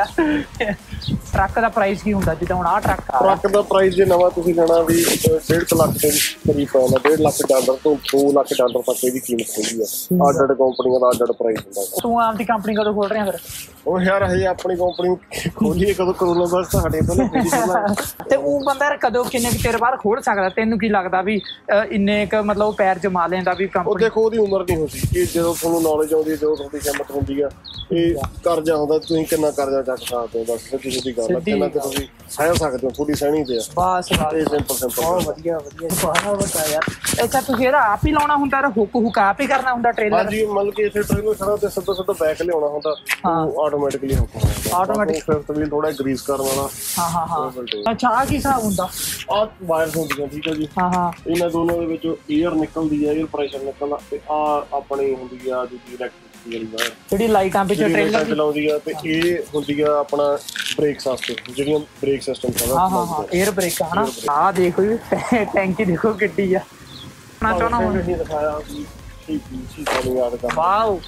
[SPEAKER 2] ਟਰੱਕ ਦਾ ਪ੍ਰਾਈਸ ਕੀ ਹੁੰਦਾ ਜਿੱਦਾਂ ਹੁਣ ਆਹ ਟਰੱਕ ਆ?
[SPEAKER 1] ਟਰੱਕ ਦਾ ਪ੍ਰਾਈਸ ਜੇ ਨਵਾਂ ਤੁਸੀਂ ਲੈਣਾ ਵੀ ਡੇਢ ਕੁ ਲੱਖ ਦੇ ਕਰੀਬ ਪੈਂਦਾ। ਡੇਢ ਲੱਖ ਡਾਲਰ ਤੋਂ ਦੋ ਲੱਖ ਡਾਲਰ ਤੱਕ ਇਹਦੀ ਕੀਮਤ ਹੈਗੀ ਆ। ਅੱਡ ਅੱਡ ਕੰਪਨੀਆਂ ਦਾ ਅੱਡ ਅੱਡ ਪ੍ਰਾਈਸ ਹੁੰਦਾ।
[SPEAKER 2] ਤੂੰ ਆਪਦੀ ਕੰਪਨੀ ਕਦੋਂ ਖੋਲ ਰਿਹਾ ਫਿਰ?
[SPEAKER 1] ਉਹ ਯਾਰ ਹਜੇ ਆਪਣੀ ਕੰਪਨੀ ਖੋਲੀਏ ਕਦੋਂ ਕਰੋਨਾ ਵਾਇਰਸ ਸਾਡੇ ਪਹਿਲਾਂ।
[SPEAKER 2] ਤੇ ਉਹ ਬੰਦਾ ਯਾਰ ਕਦੋਂ ਕਿੰਨੇ ਕੁ ਚਿਰ ਬਾਅਦ ਖੋਲ ਸਕਦਾ? ਤੈਨੂੰ ਕੀ ਲੱਗਦਾ ਵੀ ਇੰਨੇ ਕੁ ਮਤਲਬ ਪੈਰ ਜਮਾ ਲੈਂਦਾ ਵੀ ਕੰਪਨੀ?
[SPEAKER 1] ਉਹ ਦੇਖੋ ਉਹਦੀ ਉਮਰ ਨਹੀਂ ਹੁੰਦੀ ਕਿ ਜਦੋਂ ਤੁਹਾਨੂੰ ਨੌਲੇਜ ਆਉਂਦੀ ਹੈ ਜਦੋਂ ਤੁਹਾਡੀ ਹਿੰਮਤ ਹੁੰਦੀ ਆ। ਇਹ ਕਰਜ਼ਾ ਹੁੰਦਾ ਤੁਸੀਂ ਕਿੰਨਾ ਕਰਜ਼ਾ ਚੱਕ ਸਕਦੇ ਹੋ ਬਸ ਸਿੱਧੀ ਸਿੱਧੀ ਗੱਲ ਆ। ਕਿੰਨਾ ਕਿ ਤੁਸੀਂ ਸਹਿ ਸਕਦੇ ਹੋ ਤੁਹਾਡੀ ਸਹਿਣੀ ਤੇ ਆ ਬਸ। ਇਹ ਸਿੰਪਲ ਸਿੰਪਲ
[SPEAKER 2] ਬਹੁਤ ਵਧੀਆ ਵਧੀਆ ਬਹੁਤ ਵਧੀਆ ਯਾਰ। ਅੱਛਾ ਤੁਸੀਂ ਇਹਦਾ ਆਪ ਹੀ ਲਾਉਣਾ ਹੁੰਦਾ ਹੁੱਕ ਹੁੱਕ ਆਪ ਹੀ ਕਰਨਾ ਹੁੰਦਾ ਟ੍ਰੇਲਰ?
[SPEAKER 1] ਹਾਂਜੀ ਮਤਲਬ ਕਿ ਇੱਥੇ ਟ੍ਰੇਲਰ ਖੜਾ ਤੇ ਸਿੱਧਾ ਸਿੱਧਾ ਬੈਕ ਲਿਆਉਣਾ ਹੁੰਦਾ। ਉਹ ਆਟੋਮੈਟਿਕਲੀ ਹੁੱਕ ਹੁੰਦਾ।
[SPEAKER 2] ਆਟੋਮੈਟਿਕ
[SPEAKER 1] ਫਿਫਥ ਵੀਲ ਥੋੜਾ ਗਰੀਸ ਕਰਨ ਵਾਲਾ।
[SPEAKER 2] ਹਾਂ ਹਾਂ ਹਾਂ ਅੱਛਾ ਆਹ ਕੀ ਹਿਸਾਬ ਹੁੰਦਾ?
[SPEAKER 1] ਆਹ ਵਾਇਰਸ ਹੁੰਦੀਆਂ ਠੀਕ ਹੈ ਜੀ।
[SPEAKER 2] ਹਾਂ ਹਾਂ
[SPEAKER 1] ਇਹਨਾਂ ਦੋਨਾਂ ਦੇ ਵਿੱਚੋਂ ਏਅਰ ਨਿਕਲਦੀ ਹੈ ਏਅਰ ਪ੍ਰੈਸ਼ਰ ਨਿਕਲਦਾ ਤੇ ਆਹ ਆਪਣੀ ਹੁੰਦੀ ਆ ਦੂਜੀ ਇਲੈਕਟ੍ਰਿਕ
[SPEAKER 2] ਜਿਹੜੀ ਲਾਈਟਾਂ ਪਿੱਛੇ ਟ੍ਰੇਲਰ
[SPEAKER 1] ਚਲਾਉਂਦੀ ਆ ਤੇ ਇਹ ਹੁੰਦੀ ਆ ਆਪਣਾ ਬ੍ਰੇਕਸ ਵਾਸਤੇ ਜਿਹੜੀਆਂ ਬ੍ਰੇਕ ਸਿਸਟਮ ਸਾਰਾ।
[SPEAKER 2] ਹਾਂ ਹਾਂ ਹਾਂ ਏਅਰ ਬ੍ਰੇਕ ਆ ਹਨਾ। ਆਹ ਦੇਖੋ ਜੀ ਟੈਂਕੀ ਦੇਖੋ ਕਿੱਡੀ ਆ। ਨਾ ਚਾਹਣਾ ਹੁਣ
[SPEAKER 1] ਨਹੀਂ ਦਿਖਾਇਆ ਠੀਕ ਠੀਕ ਨਹੀਂ ਯਾਦ ਕਰ।
[SPEAKER 2] ਵਾਓ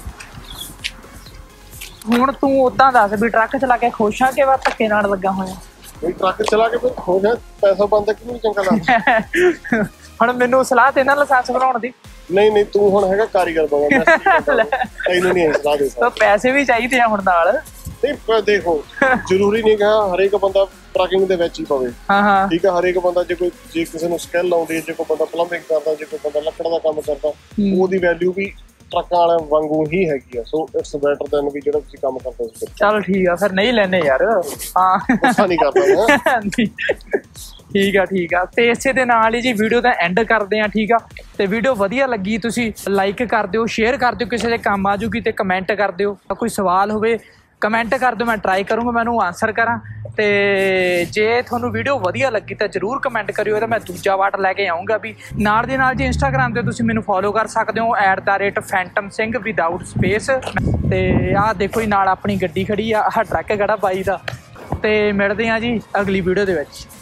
[SPEAKER 2] ਹੁਣ ਤੂੰ ਉਦਾਂ ਦੱਸ ਵੀ ਟਰੱਕ ਚਲਾ ਕੇ ਖੁਸ਼ ਆ ਕਿ ਵਾ ਧੱਕੇ ਨਾਲ ਲੱਗਾ ਹੋਇਆ?
[SPEAKER 1] ਇਹ ਟਰੱਕ ਚਲਾ ਕੇ ਖੁਸ਼ ਆ। ਪੈਸਾ ਬੰਦਾ ਕਿਹਨੂੰ ਚੰਗਾ ਲੱਗਦਾ?
[SPEAKER 2] ਹੁਣ ਮੈਨੂੰ ਸਲਾਹ ਦੇ ਨਾ ਲਾਇਸੈਂਸ ਬਣਾਉਣ ਦੀ।
[SPEAKER 1] ਨਹੀਂ ਨਹੀਂ ਤੂੰ ਹੁਣ ਹੈਗਾ ਕਾਰੀਗਰ ਬਣਾ। ਤੈਨੂੰ ਨਹੀਂ ਸਲਾਹ ਦੇ ਸਕਦਾ।
[SPEAKER 2] ਪੈਸੇ ਵੀ ਚਾਹੀਦੇ ਆ ਹੁਣ ਨਾਲ।
[SPEAKER 1] ਨਹੀਂ ਦੇਖੋ ਜ਼ਰੂਰੀ ਨਹੀਂ ਗਾ ਹਰੇਕ ਬੰਦਾ ਟਰੱਕਿੰਗ ਦੇ ਵਿੱਚ ਹੀ ਪਵੇ। ਠੀਕ ਆ ਹਰੇਕ ਬੰਦਾ ਜੇ ਕੋਈ ਜੇ ਕਿਸੇ ਨੂੰ ਸਕਿੱਲ ਆਉਂਦੀ ਜੇ ਕੋਈ ਬੰਦਾ ਪਲੰਬਿੰਗ ਕਰਦਾ ਜੇ ਕੋਈ ਬੰਦਾ ਲੱਕੜ ਦਾ ਕੰਮ ਕਰਦਾ ਉਹਦੀ ਵੈਲਿਊ ਵੀ ਟਰੱਕਾਂ ਵਾਲਿਆਂ ਵਾਂਗੂ ਹੀ ਹੈਗੀ ਆ। ਸੋ ਇਟਸ ਬੈਟਰ ਦੈਨ ਵੀ ਜਿਹੜਾ ਤੁਸੀਂ ਕੰਮ ਕਰਦੇ ਹੋ।
[SPEAKER 2] ਚਲ ਠੀਕ ਆ ਫਿਰ ਨਹੀਂ ਲੈਣੇ ਯਾਰ। ਹਾਂ
[SPEAKER 1] ਗੁੱਸਾ ਨਹੀਂ ਕਰਦਾ।
[SPEAKER 2] ਠੀਕ ਆ ਠੀਕ ਆ। ਤੇ ਇਸੇ ਦੇ ਨਾਲ ਹੀ ਜੀ ਵੀਡੀਓ ਦਾ ਐਂਡ ਕਰਦੇ ਆ। ਠੀਕ ਆ ਤੇ ਵੀਡੀਓ ਵਧੀਆ ਲੱਗੀ ਤੁਸੀਂ ਲਾਈਕ ਕਰ ਦਿਓ ਸ਼ੇਅਰ ਕਰ ਦਿਓ ਕਿਸੇ ਦੇ ਕੰਮ ਆ ਜੂਗੀ ਤੇ ਕਮੈਂਟ ਕਰ ਦਿਓ। ਕੋਈ ਸਵਾਲ ਹੋਵੇ ਕਮੈਂਟ ਕਰ ਦਿਓ ਮੈਂ ਟਰਾਈ ਕਰੂੰਗਾ ਮੈਨੂੰ ਆਨਸਰ ਕਰਾਂ। ਤੇ ਜੇ ਤੁਹਾਨੂੰ ਵੀਡੀਓ ਵਧੀਆ ਲੱਗੀ ਤਾਂ ਜ਼ਰੂਰ ਕਮੈਂਟ ਕਰਿਓ ਤਾਂ ਮੈਂ ਦੂਜਾ ਵਾਟ ਲੈ ਕੇ ਆਉਂਗਾ ਵੀ। ਨਾਲ ਦੀ ਨਾਲ ਜੀ ਇੰਸਟਾਗ੍ਰਾਮ 'ਤੇ ਤੁਸੀਂ ਮੈਨੂੰ ਫੋਲੋ ਕਰ ਸਕਦੇ ਹੋ at the rate phantom Singh without space. ਤੇ ਆਹ ਦੇਖੋ ਜੀ ਨਾਲ ਆਪਣੀ ਗੱਡੀ ਖੜੀ ਆ ਆਹ ਟਰੱਕ ਖੜਾ ਬਾਈ ਦਾ। ਤੇ ਮਿਲਦੇ ਹਾਂ ਜੀ ਅਗਲੀ ਵੀਡੀਓ ਦੇ ਵਿੱਚ।